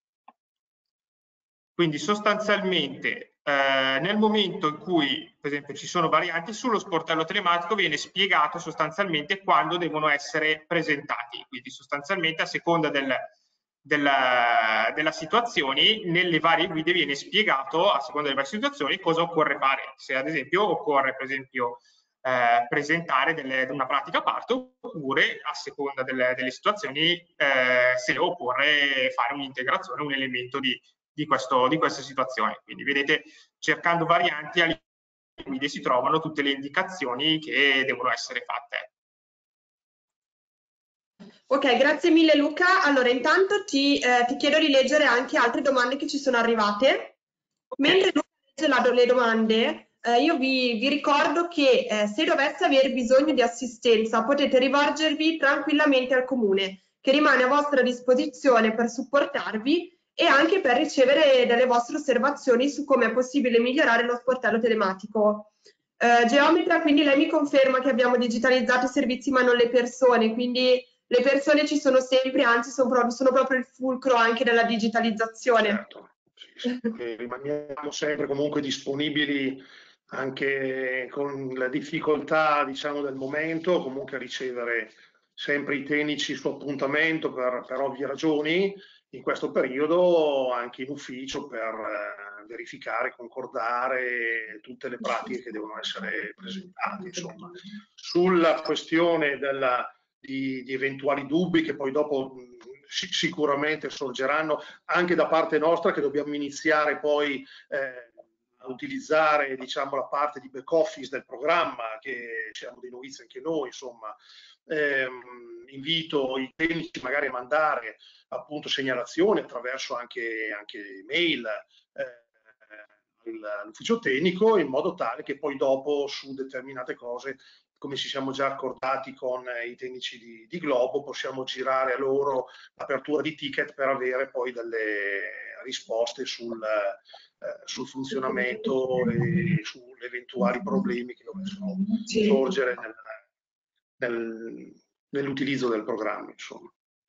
quindi sostanzialmente eh, nel momento in cui, per esempio, ci sono varianti, sullo sportello telematico viene spiegato sostanzialmente quando devono essere presentati. Quindi sostanzialmente a seconda del, della, della situazione, nelle varie guide viene spiegato a seconda delle varie situazioni cosa occorre fare. Se ad esempio occorre, per esempio, Eh, presentare delle, una pratica a parte, oppure a seconda delle, delle situazioni eh, se occorre fare un'integrazione, un elemento di, di, questo, di questa situazione. Quindi vedete, cercando varianti alle guide si trovano tutte le indicazioni che devono essere fatte. Ok, grazie mille Luca. Allora intanto ti, eh, ti chiedo di leggere anche altre domande che ci sono arrivate. Okay. Mentre Luca legge la, le domande, Eh, io vi, vi ricordo che eh, se dovesse aver bisogno di assistenza potete rivolgervi tranquillamente al comune, che rimane a vostra disposizione per supportarvi e anche per ricevere delle vostre osservazioni su come è possibile migliorare lo sportello telematico. Eh, Geometra, quindi lei mi conferma che abbiamo digitalizzato i servizi ma non le persone, quindi le persone ci sono sempre, anzi sono proprio, sono proprio il fulcro anche della digitalizzazione. Certo, sì, sì. Rimaniamo sempre comunque disponibili anche con la difficoltà, diciamo, del momento, comunque a ricevere sempre i tecnici su appuntamento per, per ovvie ragioni, in questo periodo anche in ufficio per eh, verificare, concordare tutte le pratiche che devono essere presentate. Insomma, sulla questione della, di, di eventuali dubbi che poi dopo mh, sicuramente sorgeranno anche da parte nostra, che dobbiamo iniziare poi eh, a utilizzare, diciamo, la parte di back office del programma, che siamo dei novizi anche noi, insomma. Ehm, invito i tecnici magari a mandare appunto segnalazioni attraverso anche, anche mail eh, all'ufficio tecnico, in modo tale che poi dopo su determinate cose, come ci siamo già accordati con i tecnici di, di Globo, possiamo girare a loro l'apertura di ticket per avere poi delle risposte sul, eh, sul funzionamento e sugli eventuali problemi che dovessero sorgere nel, nel, nell'utilizzo del programma, insomma.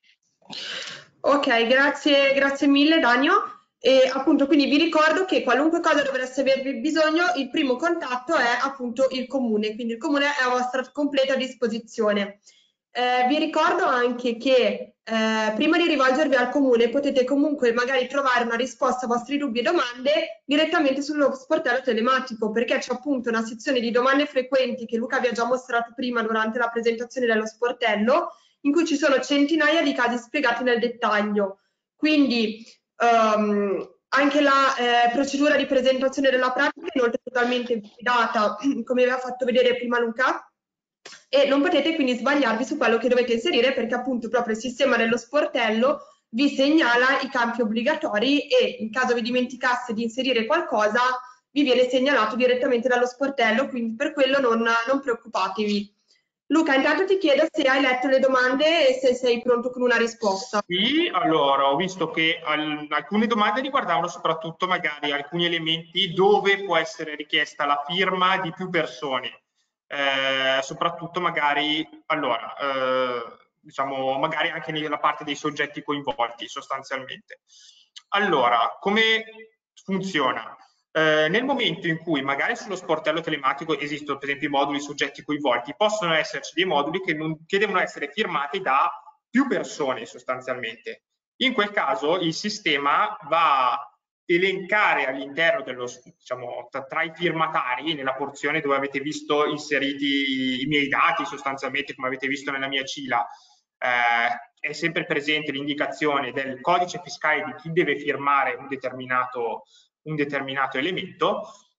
Ok, grazie, grazie mille Danio. E appunto quindi vi ricordo che qualunque cosa dovreste avervi bisogno, il primo contatto è appunto il comune, quindi il comune è a vostra completa disposizione. Eh, vi ricordo anche che eh, prima di rivolgervi al comune potete comunque magari trovare una risposta ai vostri dubbi e domande direttamente sullo sportello telematico, perché c'è appunto una sezione di domande frequenti che Luca vi ha già mostrato prima durante la presentazione dello sportello, in cui ci sono centinaia di casi spiegati nel dettaglio. Quindi um, anche la eh, procedura di presentazione della pratica è inoltre totalmente validata, come vi ha fatto vedere prima Luca, e non potete quindi sbagliarvi su quello che dovete inserire, perché appunto proprio il sistema dello sportello vi segnala i campi obbligatori e in caso vi dimenticaste di inserire qualcosa vi viene segnalato direttamente dallo sportello, quindi per quello non, non preoccupatevi. Luca, intanto ti chiedo se hai letto le domande e se sei pronto con una risposta. Sì, allora ho visto che al, alcune domande riguardavano soprattutto magari alcuni elementi dove può essere richiesta la firma di più persone. Eh, soprattutto magari, allora, eh, diciamo, magari anche nella parte dei soggetti coinvolti sostanzialmente. Allora, come funziona? Eh, nel momento in cui magari sullo sportello telematico esistono per esempio i moduli soggetti coinvolti, possono esserci dei moduli che, non, che devono essere firmati da più persone sostanzialmente. In quel caso il sistema va a elencare all'interno dello, diciamo, tra, tra i firmatari, nella porzione dove avete visto inseriti i miei dati sostanzialmente, come avete visto nella mia cila, eh, è sempre presente l'indicazione del codice fiscale di chi deve firmare un determinato, un determinato elemento.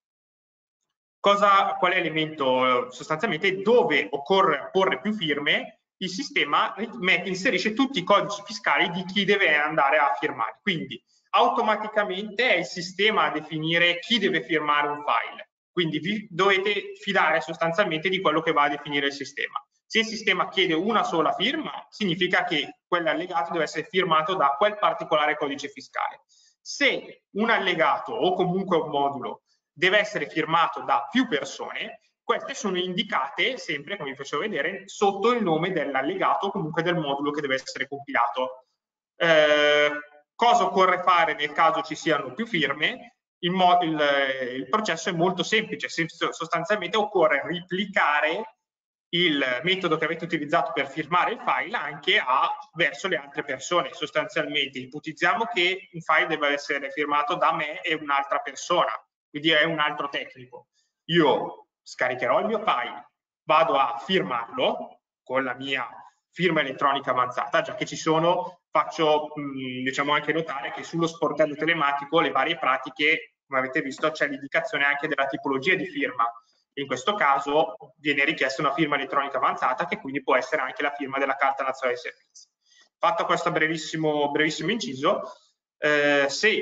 Cosa, qual è l'elemento sostanzialmente? Dove occorre porre più firme, il sistema inserisce tutti i codici fiscali di chi deve andare a firmare. Quindi automaticamente è il sistema a definire chi deve firmare un file. Quindi vi dovete fidare sostanzialmente di quello che va a definire il sistema. Se il sistema chiede una sola firma, significa che quell'allegato deve essere firmato da quel particolare codice fiscale. Se un allegato o comunque un modulo deve essere firmato da più persone, queste sono indicate sempre, come vi facevo vedere, sotto il nome dell'allegato o comunque del modulo che deve essere compilato. Eh, cosa occorre fare nel caso ci siano più firme? Il, il, il processo è molto semplice, sostanzialmente occorre replicare il metodo che avete utilizzato per firmare il file anche a, verso le altre persone. Sostanzialmente ipotizziamo che un file deve essere firmato da me e un'altra persona, quindi è un altro tecnico. Io scaricherò il mio file, vado a firmarlo con la mia firma elettronica avanzata, già che ci sono, faccio mh, diciamo anche notare che sullo sportello telematico le varie pratiche, come avete visto, c'è l'indicazione anche della tipologia di firma. In questo caso viene richiesta una firma elettronica avanzata, che quindi può essere anche la firma della Carta Nazionale dei Servizi. Fatto questo brevissimo, brevissimo inciso, eh, se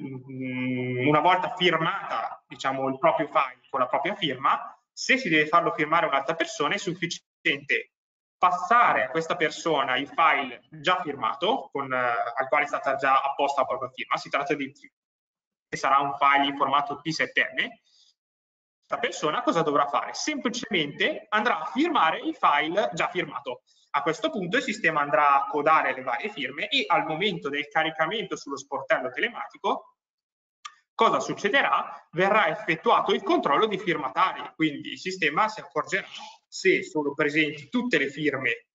mh, una volta firmata, diciamo, il proprio file con la propria firma, se si deve farlo firmare a un'altra persona è sufficiente passare a questa persona il file già firmato, con, eh, al quale è stata già apposta la propria firma. Si tratta di, sarà un file in formato P sette M. La persona cosa dovrà fare? Semplicemente andrà a firmare il file già firmato. A questo punto il sistema andrà a codare le varie firme e al momento del caricamento sullo sportello telematico, cosa succederà? Verrà effettuato il controllo di firmatari, quindi il sistema si accorgerà se sono presenti tutte le firme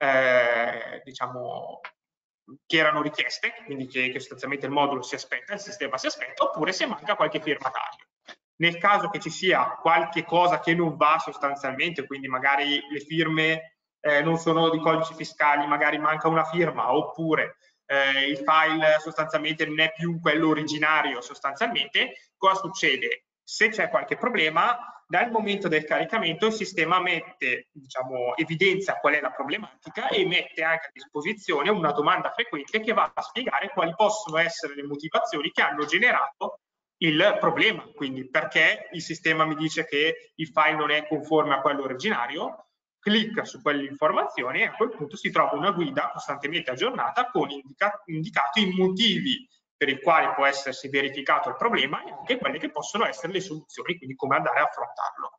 eh, diciamo, che erano richieste, quindi che, che sostanzialmente il modulo si aspetta, il sistema si aspetta, oppure se manca qualche firmatario. Nel caso che ci sia qualche cosa che non va sostanzialmente, quindi magari le firme eh, non sono di codici fiscali, magari manca una firma, oppure eh, il file sostanzialmente non è più quello originario sostanzialmente, cosa succede? se c'è qualche problema, dal momento del caricamento il sistema mette, diciamo, evidenzia qual è la problematica e mette anche a disposizione una domanda frequente che va a spiegare quali possono essere le motivazioni che hanno generato il problema. Quindi perché il sistema mi dice che il file non è conforme a quello originario, clicca su quell'informazione e a quel punto si trova una guida costantemente aggiornata con indica indicati i motivi per i quali può essersi verificato il problema e anche quelle che possono essere le soluzioni, quindi come andare a affrontarlo.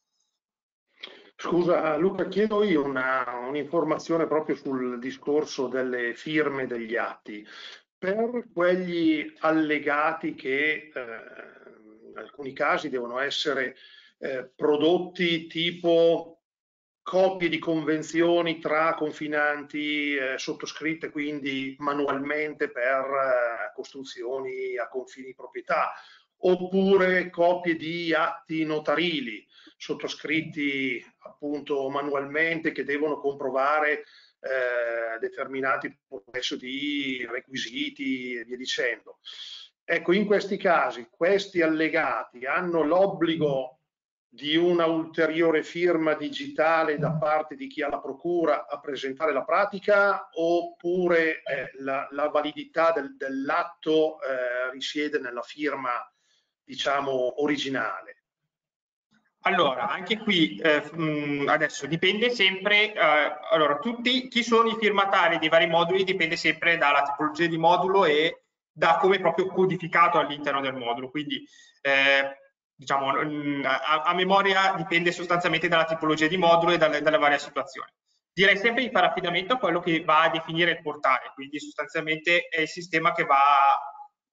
Scusa Luca, chiedo io un'informazione proprio sul discorso delle firme degli atti. Per quegli allegati che eh, in alcuni casi devono essere eh, prodotti tipo copie di convenzioni tra confinanti eh, sottoscritte quindi manualmente per eh, costruzioni a confini proprietà, oppure copie di atti notarili sottoscritti appunto manualmente che devono comprovare eh, determinati processo di requisiti e via dicendo. Ecco, in questi casi questi allegati hanno l'obbligo di una ulteriore firma digitale da parte di chi ha la procura a presentare la pratica, oppure eh, la, la validità del, dell'atto eh, risiede nella firma, diciamo, originale? Allora, anche qui eh, adesso dipende sempre, eh, allora tutti, chi sono i firmatari dei vari moduli dipende sempre dalla tipologia di modulo e da come è proprio codificato all'interno del modulo, quindi eh, diciamo a, a memoria dipende sostanzialmente dalla tipologia di modulo e dalle, dalle varie situazioni. Direi sempre di fare affidamento a quello che va a definire il portale, quindi sostanzialmente è il sistema che va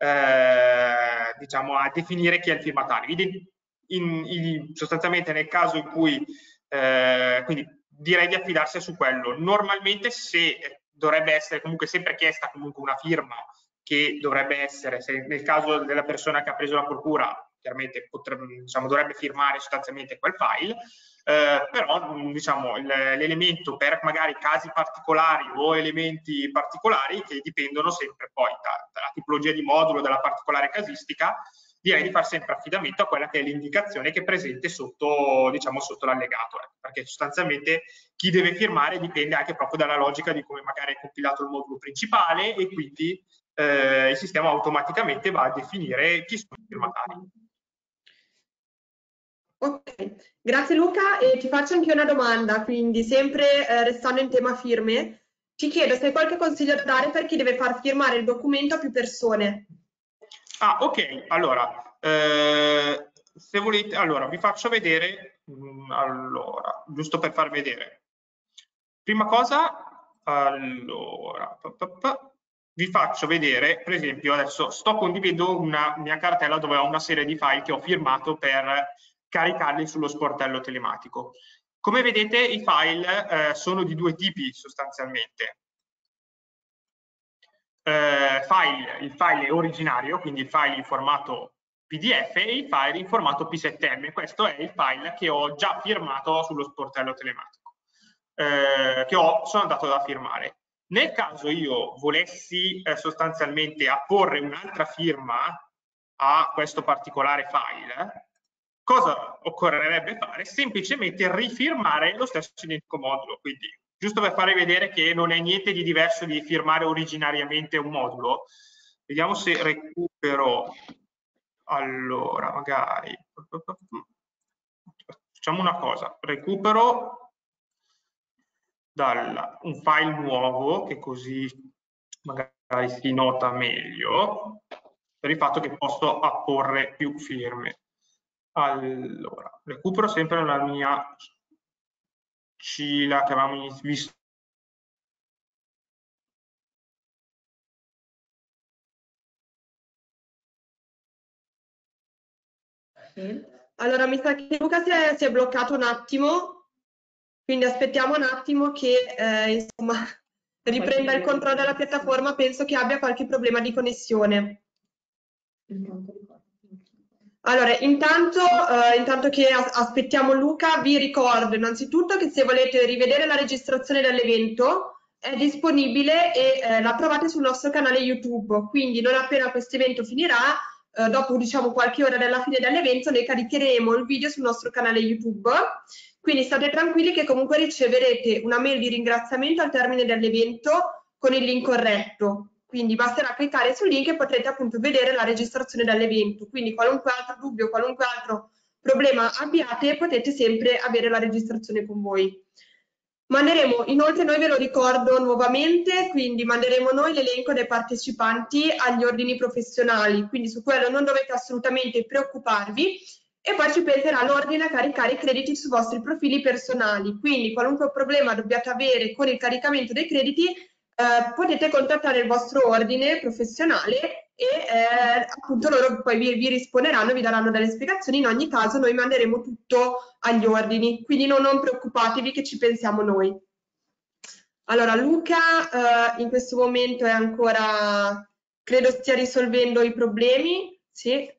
eh, diciamo a definire chi è il firmatario. In, in, sostanzialmente nel caso in cui eh, quindi direi di affidarsi su quello. Normalmente se dovrebbe essere comunque sempre chiesta comunque una firma che dovrebbe essere, se nel caso della persona che ha preso la procura chiaramente potrebbe, diciamo, dovrebbe firmare sostanzialmente quel file, eh, però diciamo l'elemento per magari casi particolari o elementi particolari che dipendono sempre poi da, dalla tipologia di modulo, dalla particolare casistica, direi di fare sempre affidamento a quella che è l'indicazione che è presente sotto, diciamo, sotto l'allegato, eh, perché sostanzialmente chi deve firmare dipende anche proprio dalla logica di come magari è compilato il modulo principale e quindi eh, il sistema automaticamente va a definire chi sono i firmatari. Ok, grazie Luca, e ti faccio anche una domanda, quindi sempre eh, restando in tema firme, ti chiedo se hai qualche consiglio da dare per chi deve far firmare il documento a più persone. Ah, ok, allora, eh, se volete, allora vi faccio vedere, mh, allora, giusto per far vedere. Prima cosa, allora, pa, pa, pa, vi faccio vedere, per esempio, adesso sto condividendo una mia cartella dove ho una serie di file che ho firmato per caricarli sullo sportello telematico. Come vedete i file eh, sono di due tipi sostanzialmente. Eh, file, il file è originario, quindi il file in formato P D F, e il file in formato P sette M. Questo è il file che ho già firmato sullo sportello telematico, eh, che ho, sono andato da firmare. Nel caso io volessi eh, sostanzialmente apporre un'altra firma a questo particolare file, cosa occorrerebbe fare? Semplicemente rifirmare lo stesso identico modulo. Quindi, giusto per fare vedere che non è niente di diverso di firmare originariamente un modulo, vediamo se recupero, allora magari, facciamo una cosa, recupero dal, un file nuovo, che così magari si nota meglio, per il fatto che posso apporre più firme. Allora, recupero sempre la mia cila che avevamo visto. Allora, mi sa che Luca si è, si è bloccato un attimo, quindi aspettiamo un attimo che eh, insomma riprenda il controllo della piattaforma. Penso che abbia qualche problema di connessione. Allora, intanto, eh, intanto che aspettiamo Luca, vi ricordo innanzitutto che se volete rivedere la registrazione dell'evento è disponibile e eh, la trovate sul nostro canale YouTube, quindi non appena questo evento finirà eh, dopo diciamo qualche ora dalla fine dell'evento, noi caricheremo il video sul nostro canale YouTube. Quindi state tranquilli che comunque riceverete una mail di ringraziamento al termine dell'evento con il link corretto. Quindi basterà cliccare sul link e potrete appunto vedere la registrazione dell'evento. Quindi qualunque altro dubbio, qualunque altro problema abbiate, potete sempre avere la registrazione con voi. Manderemo, inoltre noi ve lo ricordo nuovamente, quindi manderemo noi l'elenco dei partecipanti agli ordini professionali, quindi su quello non dovete assolutamente preoccuparvi. E poi ci penserà l'ordine a caricare i crediti sui vostri profili personali, quindi qualunque problema dobbiate avere con il caricamento dei crediti eh, potete contattare il vostro ordine professionale e eh, appunto loro poi vi, vi risponderanno, vi daranno delle spiegazioni. In ogni caso noi manderemo tutto agli ordini, quindi non, non preoccupatevi che ci pensiamo noi. Allora Luca eh, in questo momento è ancora, credo stia risolvendo i problemi, sì.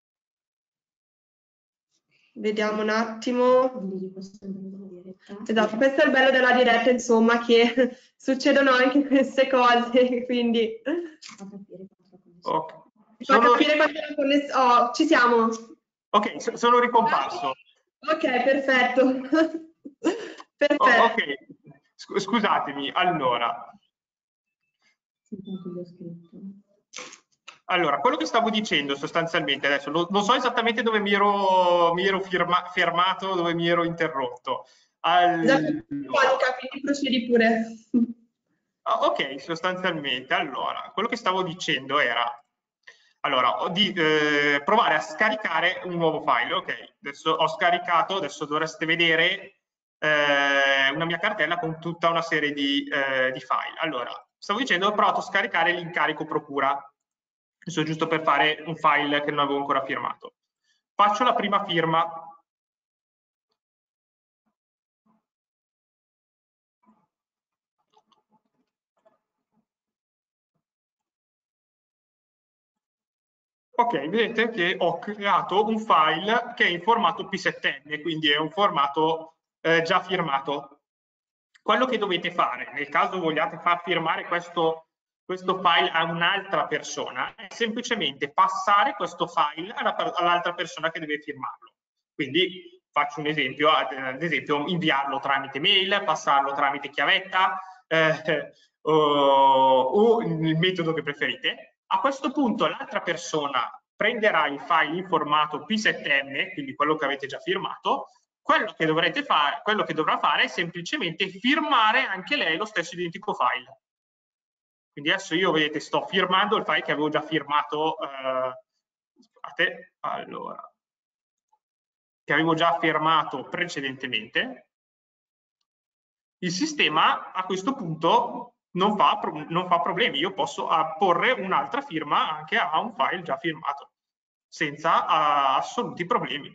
Vediamo un attimo. Esatto, questo è il bello della diretta, insomma, che succedono anche queste cose, quindi Okay. fa Sono... capire quando è la connessione. Oh, ci siamo. Ok, sono ricomparso. Ok, perfetto. Perfetto. Oh, ok, scusatemi, allora. Allora, quello che stavo dicendo sostanzialmente, adesso non, non so esattamente dove mi ero, mi ero firma, fermato, dove mi ero interrotto. Allora, Monica, quindi procedi pure. ok, sostanzialmente, allora, quello che stavo dicendo era, allora, di eh, provare a scaricare un nuovo file. Ok, adesso ho scaricato, adesso dovreste vedere eh, una mia cartella con tutta una serie di, eh, di file. Allora, stavo dicendo, ho provato a scaricare l'incarico procura. Adesso giusto per fare un file che non avevo ancora firmato. Faccio la prima firma. Ok, vedete che ho creato un file che è in formato P sette M, quindi è un formato eh, già firmato. Quello che dovete fare, nel caso vogliate far firmare questo questo file a un'altra persona, è semplicemente passare questo file all'altra persona che deve firmarlo. Quindi faccio un esempio, ad esempio inviarlo tramite mail, passarlo tramite chiavetta eh, o, o il metodo che preferite. A questo punto l'altra persona prenderà il file in formato P sette M, quindi quello che avete già firmato. Quello che dovrete fare, quello che dovrà fare è semplicemente firmare anche lei lo stesso identico file. Quindi adesso io, vedete, sto firmando il file che avevo già firmato, eh, scusate, allora, che avevo già firmato precedentemente. Il sistema a questo punto non fa, non fa problemi, io posso apporre un'altra firma anche a un file già firmato, senza uh, assoluti problemi.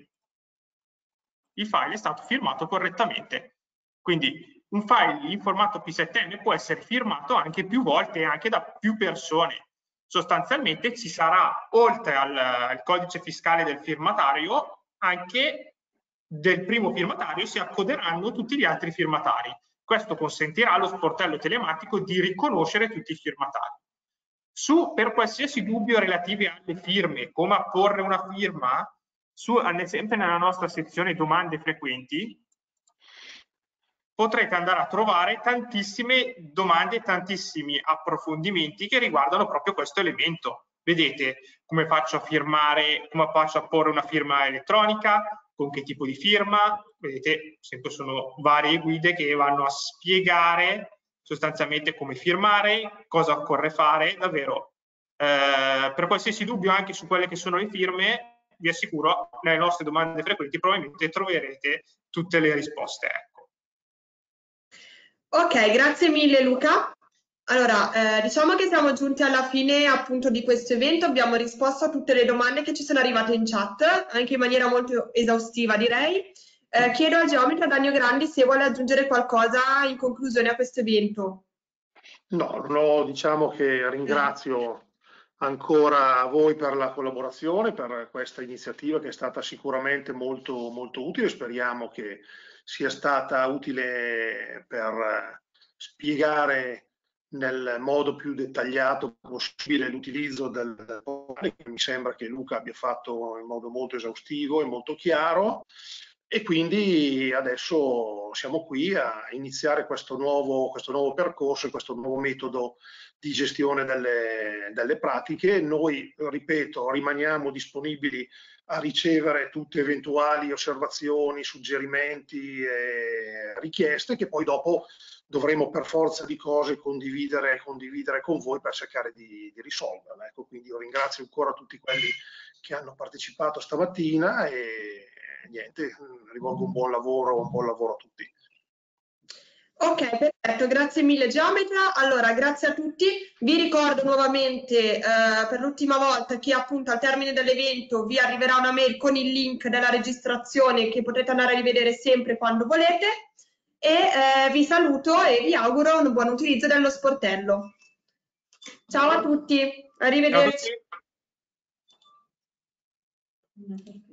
Il file è stato firmato correttamente. Quindi un file in formato P sette M può essere firmato anche più volte, anche da più persone. Sostanzialmente ci sarà, oltre al, al codice fiscale del firmatario, anche del primo firmatario si accoderanno tutti gli altri firmatari. Questo consentirà allo sportello telematico di riconoscere tutti i firmatari. Su, per qualsiasi dubbio relativo alle firme, come apporre una firma, su, sempre nella nostra sezione domande frequenti, potrete andare a trovare tantissime domande, tantissimi approfondimenti che riguardano proprio questo elemento. Vedete come faccio a firmare, come faccio a porre una firma elettronica, con che tipo di firma. Vedete, sempre sono varie guide che vanno a spiegare sostanzialmente come firmare, cosa occorre fare, davvero. Eh, per qualsiasi dubbio anche su quelle che sono le firme, vi assicuro, nelle nostre domande frequenti probabilmente troverete tutte le risposte. Ecco. Ok, grazie mille Luca. Allora, eh, diciamo che siamo giunti alla fine appunto di questo evento, abbiamo risposto a tutte le domande che ci sono arrivate in chat, anche in maniera molto esaustiva direi. Eh, chiedo al geometra Dagno Grandi se vuole aggiungere qualcosa in conclusione a questo evento. No, no, diciamo che ringrazio ancora voi per la collaborazione, per questa iniziativa che è stata sicuramente molto, molto utile. Speriamo che sia stata utile per spiegare nel modo più dettagliato possibile l'utilizzo del che mi sembra che Luca abbia fatto in modo molto esaustivo e molto chiaro. E quindi adesso siamo qui a iniziare questo nuovo, questo nuovo percorso, questo nuovo metodo di gestione delle, delle pratiche. Noi, ripeto, rimaniamo disponibili a ricevere tutte eventuali osservazioni, suggerimenti e richieste che poi dopo dovremo per forza di cose condividere, condividere con voi per cercare di, di risolverle. Ecco, quindi io ringrazio ancora tutti quelli che hanno partecipato stamattina e niente, rivolgo un buon lavoro, un buon lavoro a tutti. Ok, perfetto, grazie mille Geometra. Allora, grazie a tutti. Vi ricordo nuovamente eh, per l'ultima volta che appunto al termine dell'evento vi arriverà una mail con il link della registrazione che potrete andare a rivedere sempre quando volete. E eh, vi saluto e vi auguro un buon utilizzo dello sportello. Ciao a tutti, arrivederci. Ciao a tutti.